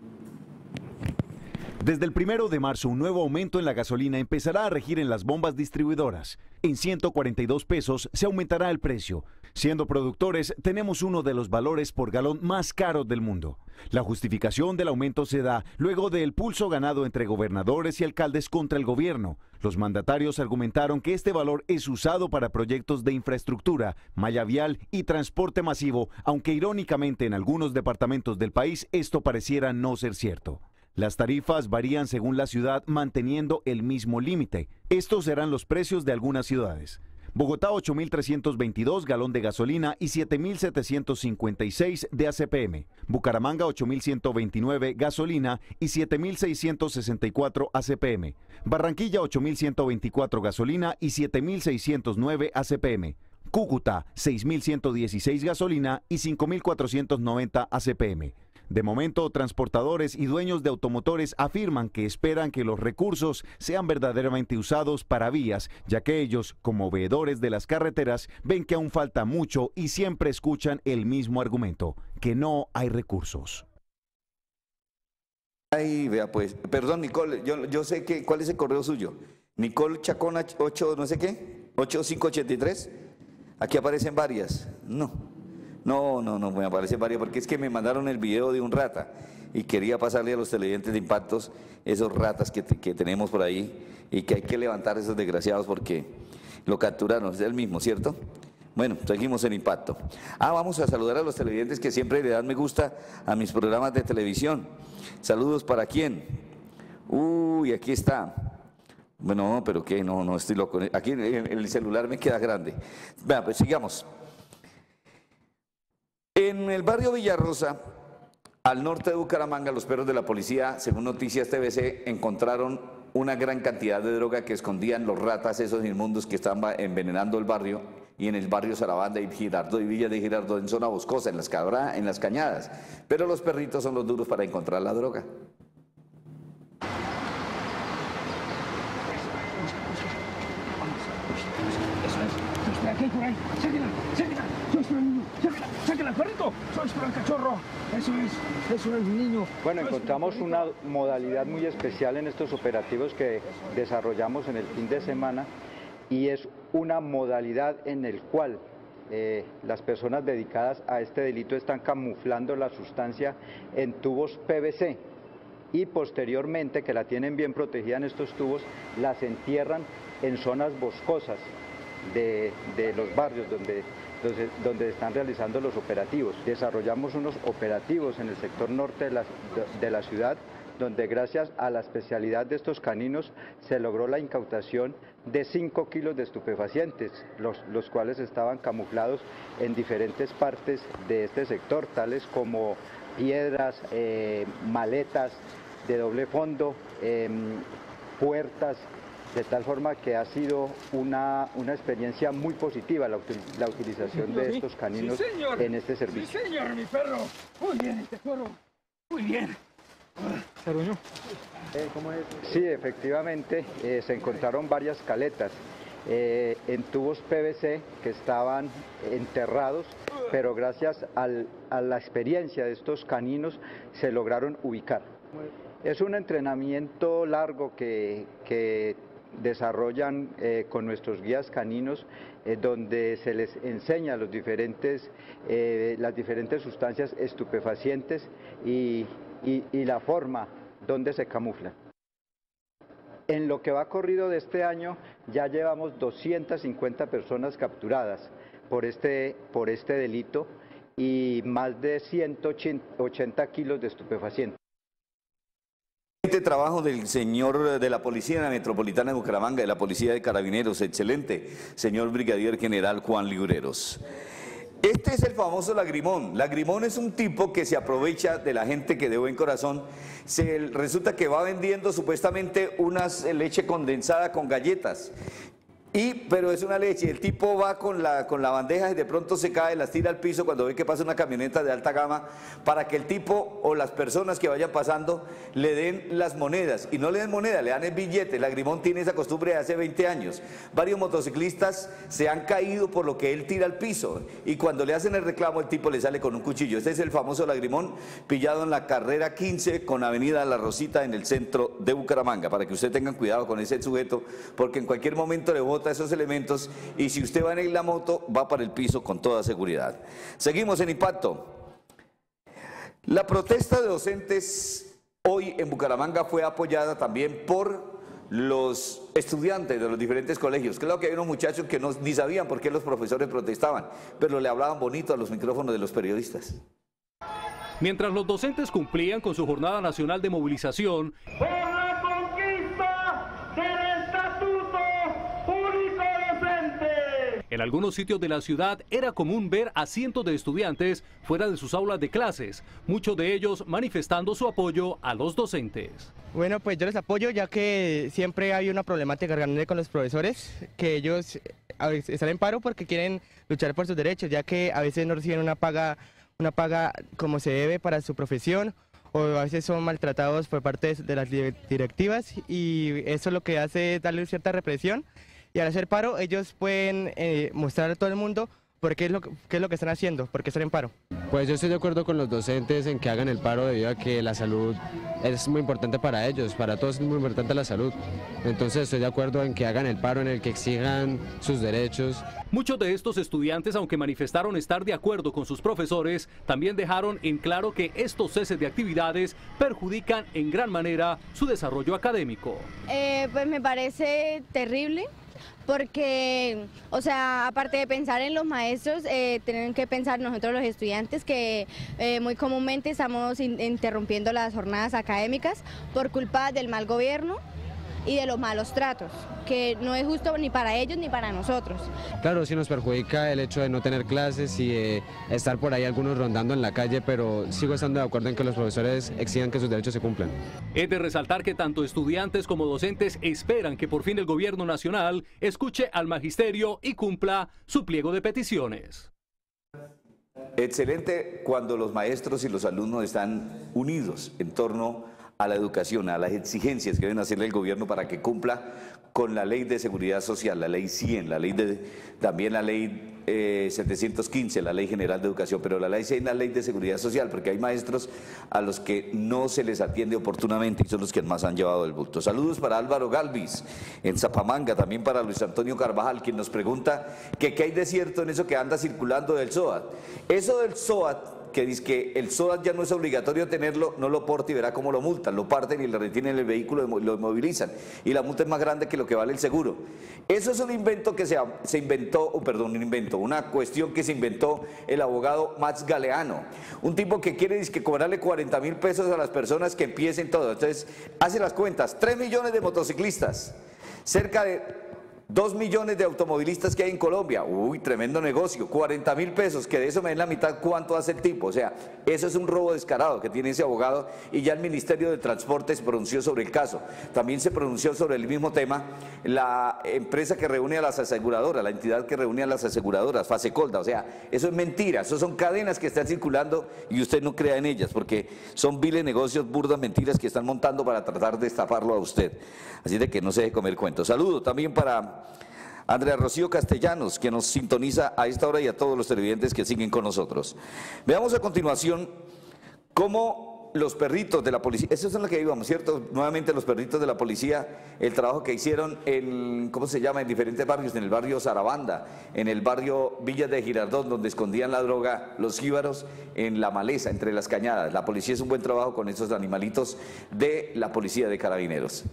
Desde el primero de marzo, un nuevo aumento en la gasolina empezará a regir en las bombas distribuidoras. En ciento cuarenta y dos pesos se aumentará el precio. Siendo productores, tenemos uno de los valores por galón más caros del mundo. La justificación del aumento se da luego del pulso ganado entre gobernadores y alcaldes contra el gobierno. Los mandatarios argumentaron que este valor es usado para proyectos de infraestructura, malla vial y transporte masivo, aunque irónicamente en algunos departamentos del país esto pareciera no ser cierto. Las tarifas varían según la ciudad, manteniendo el mismo límite. Estos serán los precios de algunas ciudades. Bogotá, ocho mil trescientos veintidós galón de gasolina y siete mil setecientos cincuenta y seis de A C P M. Bucaramanga, ocho mil ciento veintinueve gasolina y siete mil seiscientos sesenta y cuatro A C P M. Barranquilla, ocho mil ciento veinticuatro gasolina y siete mil seiscientos nueve A C P M. Cúcuta, seis mil ciento dieciséis gasolina y cinco mil cuatrocientos noventa A C P M. De momento, transportadores y dueños de automotores afirman que esperan que los recursos sean verdaderamente usados para vías, ya que ellos, como veedores de las carreteras, ven que aún falta mucho y siempre escuchan el mismo argumento, que no hay recursos. Ay, vea pues, perdón Nicole, yo, yo sé que, ¿cuál es el correo suyo? Nicole Chacona ocho no sé qué, ocho cinco ocho tres, aquí aparecen varias, no. No, no, no, me aparecen varias porque es que me mandaron el video de un rata y quería pasarle a los televidentes de Impactos esos ratas que, que tenemos por ahí y que hay que levantar a esos desgraciados porque lo capturaron, es el mismo, ¿cierto? Bueno, seguimos en Impacto. Ah, vamos a saludar a los televidentes que siempre le dan me gusta a mis programas de televisión. Saludos para quién. Uy, aquí está. Bueno, pero qué, no, no estoy loco. Aquí en el celular me queda grande. Bueno, pues sigamos. En el barrio Villarrosa, al norte de Bucaramanga, los perros de la policía, según Noticias T V C, encontraron una gran cantidad de droga que escondían los ratas, esos inmundos que estaban envenenando el barrio, y en el barrio Sarabanda y Girardot y Villa de Girardot, en zona boscosa, en las, cabra, en las cañadas. Pero los perritos son los duros para encontrar la droga. Aquí, por ahí. Sáquenla, sáquenla. Yo espero al niño. Sáquenla, sáquenla, perrito. Yo espero al cachorro. Eso es, eso es mi niño. Bueno, encontramos una modalidad muy especial en estos operativos que desarrollamos en el fin de semana y es una modalidad en el cual eh, las personas dedicadas a este delito están camuflando la sustancia en tubos P V C y posteriormente, que la tienen bien protegida en estos tubos, las entierran en zonas boscosas de, de los barrios donde, donde, donde están realizando los operativos. Desarrollamos unos operativos en el sector norte de la, de la ciudad, donde gracias a la especialidad de estos caninos se logró la incautación de cinco kilos de estupefacientes, los, los cuales estaban camuflados en diferentes partes de este sector, tales como piedras, eh, maletas de doble fondo, eh, puertas, de tal forma que ha sido una, una experiencia muy positiva la, la utilización de estos caninos sí, en este servicio. Sí, señor, mi perro. Muy bien, este perro. Muy bien. ¿Se arruinó? Eh, ¿cómo es? Sí, efectivamente, eh, se encontraron varias caletas eh, en tubos P V C que estaban enterrados, pero gracias al, a la experiencia de estos caninos se lograron ubicar. Es un entrenamiento largo que, que desarrollan eh, con nuestros guías caninos, eh, donde se les enseña los diferentes, eh, las diferentes sustancias estupefacientes y Y, y la forma donde se camufla. En lo que va corrido de este año ya llevamos doscientas cincuenta personas capturadas por este, por este delito y más de ciento ochenta kilos de estupefacientes. Este trabajo del señor de la Policía Metropolitana de Bucaramanga, de la Policía de Carabineros, excelente, señor Brigadier General Juan Libreros. Este es el famoso lagrimón. Lagrimón es un tipo que se aprovecha de la gente que de buen corazón. Se, resulta que va vendiendo supuestamente unas leche condensada con galletas. Y, pero es una leche, el tipo va con la, con la bandeja y de pronto se cae, las tira al piso cuando ve que pasa una camioneta de alta gama, para que el tipo o las personas que vayan pasando le den las monedas, y no le den moneda, le dan el billete. Lagrimón tiene esa costumbre de hace veinte años. Varios motociclistas se han caído por lo que él tira al piso, y cuando le hacen el reclamo el tipo le sale con un cuchillo. Este es el famoso Lagrimón, pillado en la carrera quince con avenida La Rosita en el centro de Bucaramanga, para que usted tenga cuidado con ese sujeto, porque en cualquier momento le bota esos elementos y si usted va en la moto va para el piso con toda seguridad. Seguimos en Impacto. La protesta de docentes hoy en Bucaramanga fue apoyada también por los estudiantes de los diferentes colegios. Claro que hay unos muchachos que no, ni sabían por qué los profesores protestaban, pero le hablaban bonito a los micrófonos de los periodistas. Mientras los docentes cumplían con su jornada nacional de movilización, en algunos sitios de la ciudad era común ver a cientos de estudiantes fuera de sus aulas de clases, muchos de ellos manifestando su apoyo a los docentes. Bueno, pues yo les apoyo, ya que siempre hay una problemática grande con los profesores, que ellos están en paro porque quieren luchar por sus derechos, ya que a veces no reciben una paga, una paga como se debe para su profesión, o a veces son maltratados por parte de las directivas, y eso lo que hace es darle cierta represión. Y al hacer paro, ellos pueden eh, mostrar a todo el mundo por qué es, lo, qué es lo que están haciendo, por qué están en paro. Pues yo estoy de acuerdo con los docentes en que hagan el paro debido a que la salud es muy importante para ellos, para todos es muy importante la salud. Entonces estoy de acuerdo en que hagan el paro, en el que exijan sus derechos. Muchos de estos estudiantes, aunque manifestaron estar de acuerdo con sus profesores, también dejaron en claro que estos ceses de actividades perjudican en gran manera su desarrollo académico. Eh, pues me parece terrible. Porque, o sea, aparte de pensar en los maestros, eh, tienen que pensar nosotros los estudiantes que eh, muy comúnmente estamos in- interrumpiendo las jornadas académicas por culpa del mal gobierno y de los malos tratos, que no es justo ni para ellos ni para nosotros. Claro, sí nos perjudica el hecho de no tener clases y eh, estar por ahí algunos rondando en la calle, pero sigo estando de acuerdo en que los profesores exijan que sus derechos se cumplan. Es de resaltar que tanto estudiantes como docentes esperan que por fin el gobierno nacional escuche al magisterio y cumpla su pliego de peticiones. Excelente cuando los maestros y los alumnos están unidos en torno a a la educación, a las exigencias que deben hacerle el gobierno para que cumpla con la ley de seguridad social, la ley cien, la ley de, también la ley eh, setecientos quince, la ley general de educación, pero la ley cien es la ley de seguridad social, porque hay maestros a los que no se les atiende oportunamente y son los que más han llevado el bulto. Saludos para Álvaro Galvis en Zapamanga, también para Luis Antonio Carvajal, quien nos pregunta que qué hay de cierto en eso que anda circulando del SOAT. Eso del SOAT, que dice que el SOAT ya no es obligatorio tenerlo, no lo porta y verá cómo lo multan, lo parten y le retienen el vehículo y lo inmovilizan. Y la multa es más grande que lo que vale el seguro. Eso es un invento que se, se inventó, oh, perdón, un invento, una cuestión que se inventó el abogado Max Galeano. Un tipo que quiere dice, que cobrarle cuarenta mil pesos a las personas que empiecen todo. Entonces, hace las cuentas, tres millones de motociclistas, cerca de dos millones de automovilistas que hay en Colombia, uy, tremendo negocio, cuarenta mil pesos, que de eso me den la mitad, ¿cuánto hace el tipo? O sea, eso es un robo descarado que tiene ese abogado y ya el Ministerio de Transporte se pronunció sobre el caso. También se pronunció sobre el mismo tema la empresa que reúne a las aseguradoras, la entidad que reúne a las aseguradoras, Fasecolda. O sea, eso es mentira, eso son cadenas que están circulando y usted no crea en ellas, porque son viles negocios, burdas mentiras que están montando para tratar de estafarlo a usted. Así de que no se deje comer cuentos. Saludo también para Andrea Rocío Castellanos, que nos sintoniza a esta hora, y a todos los televidentes que siguen con nosotros. Veamos a continuación cómo los perritos de la policía, eso es en lo que íbamos, ¿cierto? Nuevamente los perritos de la policía, el trabajo que hicieron en, ¿cómo se llama?, en diferentes barrios, en el barrio Sarabanda, en el barrio Villas de Girardot, donde escondían la droga los jíbaros en la maleza, entre las cañadas. La policía hizo un buen trabajo con esos animalitos de la policía de Carabineros.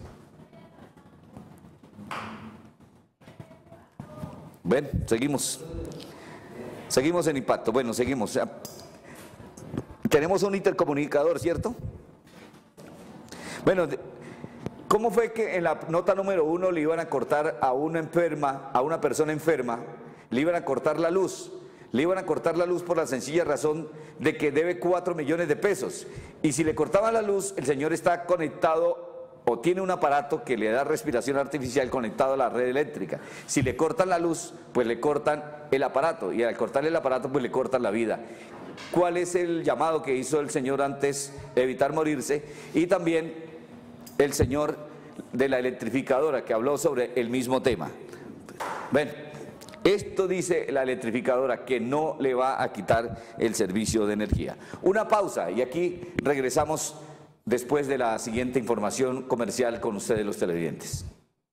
Bueno, seguimos. Seguimos en Impacto. Bueno, seguimos. Tenemos un intercomunicador, ¿cierto? Bueno, ¿cómo fue que en la nota número uno le iban a cortar a una enferma, a una persona enferma, le iban a cortar la luz? Le iban a cortar la luz por la sencilla razón de que debe cuatro millones de pesos. Y si le cortaban la luz, el señor está conectado o tiene un aparato que le da respiración artificial conectado a la red eléctrica. Si le cortan la luz, pues le cortan el aparato, y al cortarle el aparato, pues le cortan la vida. ¿Cuál es el llamado que hizo el señor antes de evitar morirse? Y también el señor de la electrificadora, que habló sobre el mismo tema. Bueno, esto dice la electrificadora, que no le va a quitar el servicio de energía. Una pausa y aquí regresamos después de la siguiente información comercial con ustedes, los televidentes.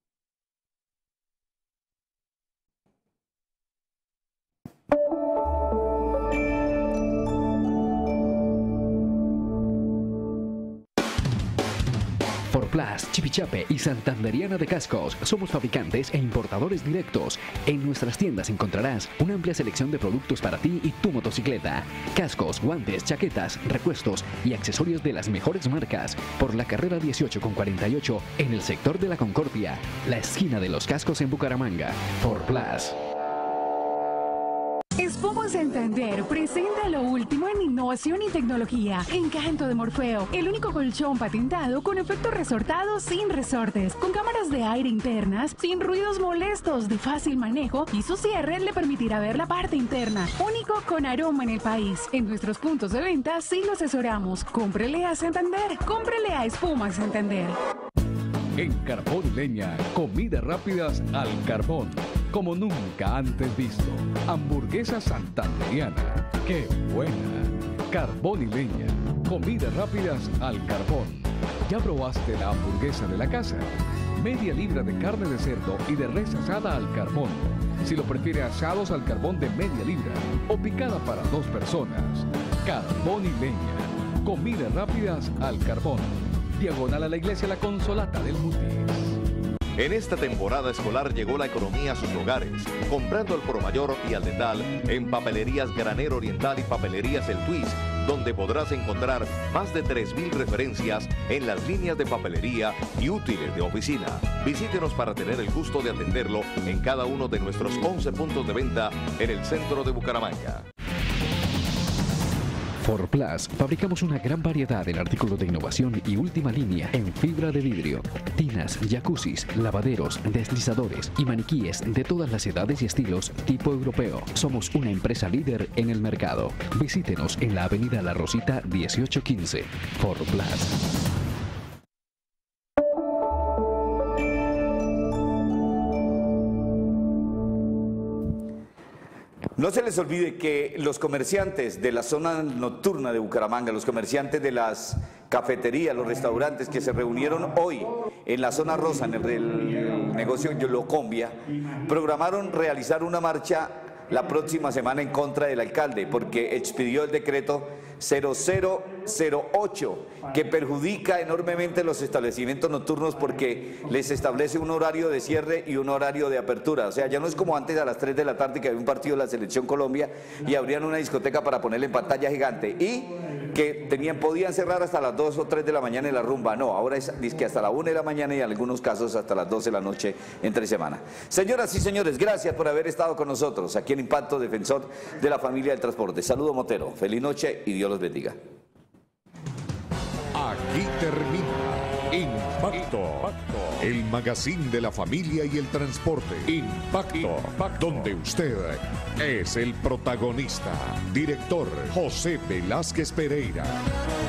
Forplas, Chipichape y Santanderiana de Cascos. Somos fabricantes e importadores directos. En nuestras tiendas encontrarás una amplia selección de productos para ti y tu motocicleta. Cascos, guantes, chaquetas, repuestos y accesorios de las mejores marcas. Por la carrera dieciocho con cuarenta y ocho en el sector de la Concordia, la esquina de los cascos en Bucaramanga. Forplas. Expo Santander presenta lo último en innovación y tecnología. Encanto de Morfeo, el único colchón patentado con efecto resortado sin resortes, con cámaras de aire internas, sin ruidos molestos, de fácil manejo, y su cierre le permitirá ver la parte interna. Único con aroma en el país. En nuestros puntos de venta sí lo asesoramos. Cómprele a Santander, cómprele a Espuma Santander. En Carbón y Leña, comidas rápidas al carbón, como nunca antes visto. Hamburguesa santanderiana, ¡qué buena! Carbón y Leña, comidas rápidas al carbón. ¿Ya probaste la hamburguesa de la casa? Media libra de carne de cerdo y de res asada al carbón. Si lo prefiere, asados al carbón de media libra o picada para dos personas. Carbón y Leña, comidas rápidas al carbón. Diagonal a la iglesia La Consolata del Mutis. En esta temporada escolar llegó la economía a sus hogares, comprando al por mayor y al detal en Papelerías Granero Oriental y Papelerías El Twist, donde podrás encontrar más de tres mil referencias en las líneas de papelería y útiles de oficina. Visítenos para tener el gusto de atenderlo en cada uno de nuestros once puntos de venta en el centro de Bucaramanga. Forplas, fabricamos una gran variedad en artículos de innovación y última línea en fibra de vidrio, tinas, jacuzzis, lavaderos, deslizadores y maniquíes de todas las edades y estilos tipo europeo. Somos una empresa líder en el mercado. Visítenos en la avenida La Rosita dieciocho quince. Forplas. No se les olvide que los comerciantes de la zona nocturna de Bucaramanga, los comerciantes de las cafeterías, los restaurantes que se reunieron hoy en la zona rosa, en el, el negocio Yolocombia, programaron realizar una marcha la próxima semana en contra del alcalde, porque expidió el decreto cero cero cero ocho, que perjudica enormemente los establecimientos nocturnos porque les establece un horario de cierre y un horario de apertura. O sea, ya no es como antes a las tres de la tarde que había un partido de la Selección Colombia y abrían una discoteca para ponerle en pantalla gigante y que tenían, podían cerrar hasta las dos o tres de la mañana en la rumba. No, ahora es, es que hasta la una de la mañana y en algunos casos hasta las doce de la noche entre semana. Señoras y señores, gracias por haber estado con nosotros aquí en Impacto, defensor de la familia del transporte. Saludo Motero, feliz noche y Dios los bendiga. Aquí termina Impacto, el magazine de la familia y el transporte. Impacto, donde usted es el protagonista. Director José Velázquez Pereira.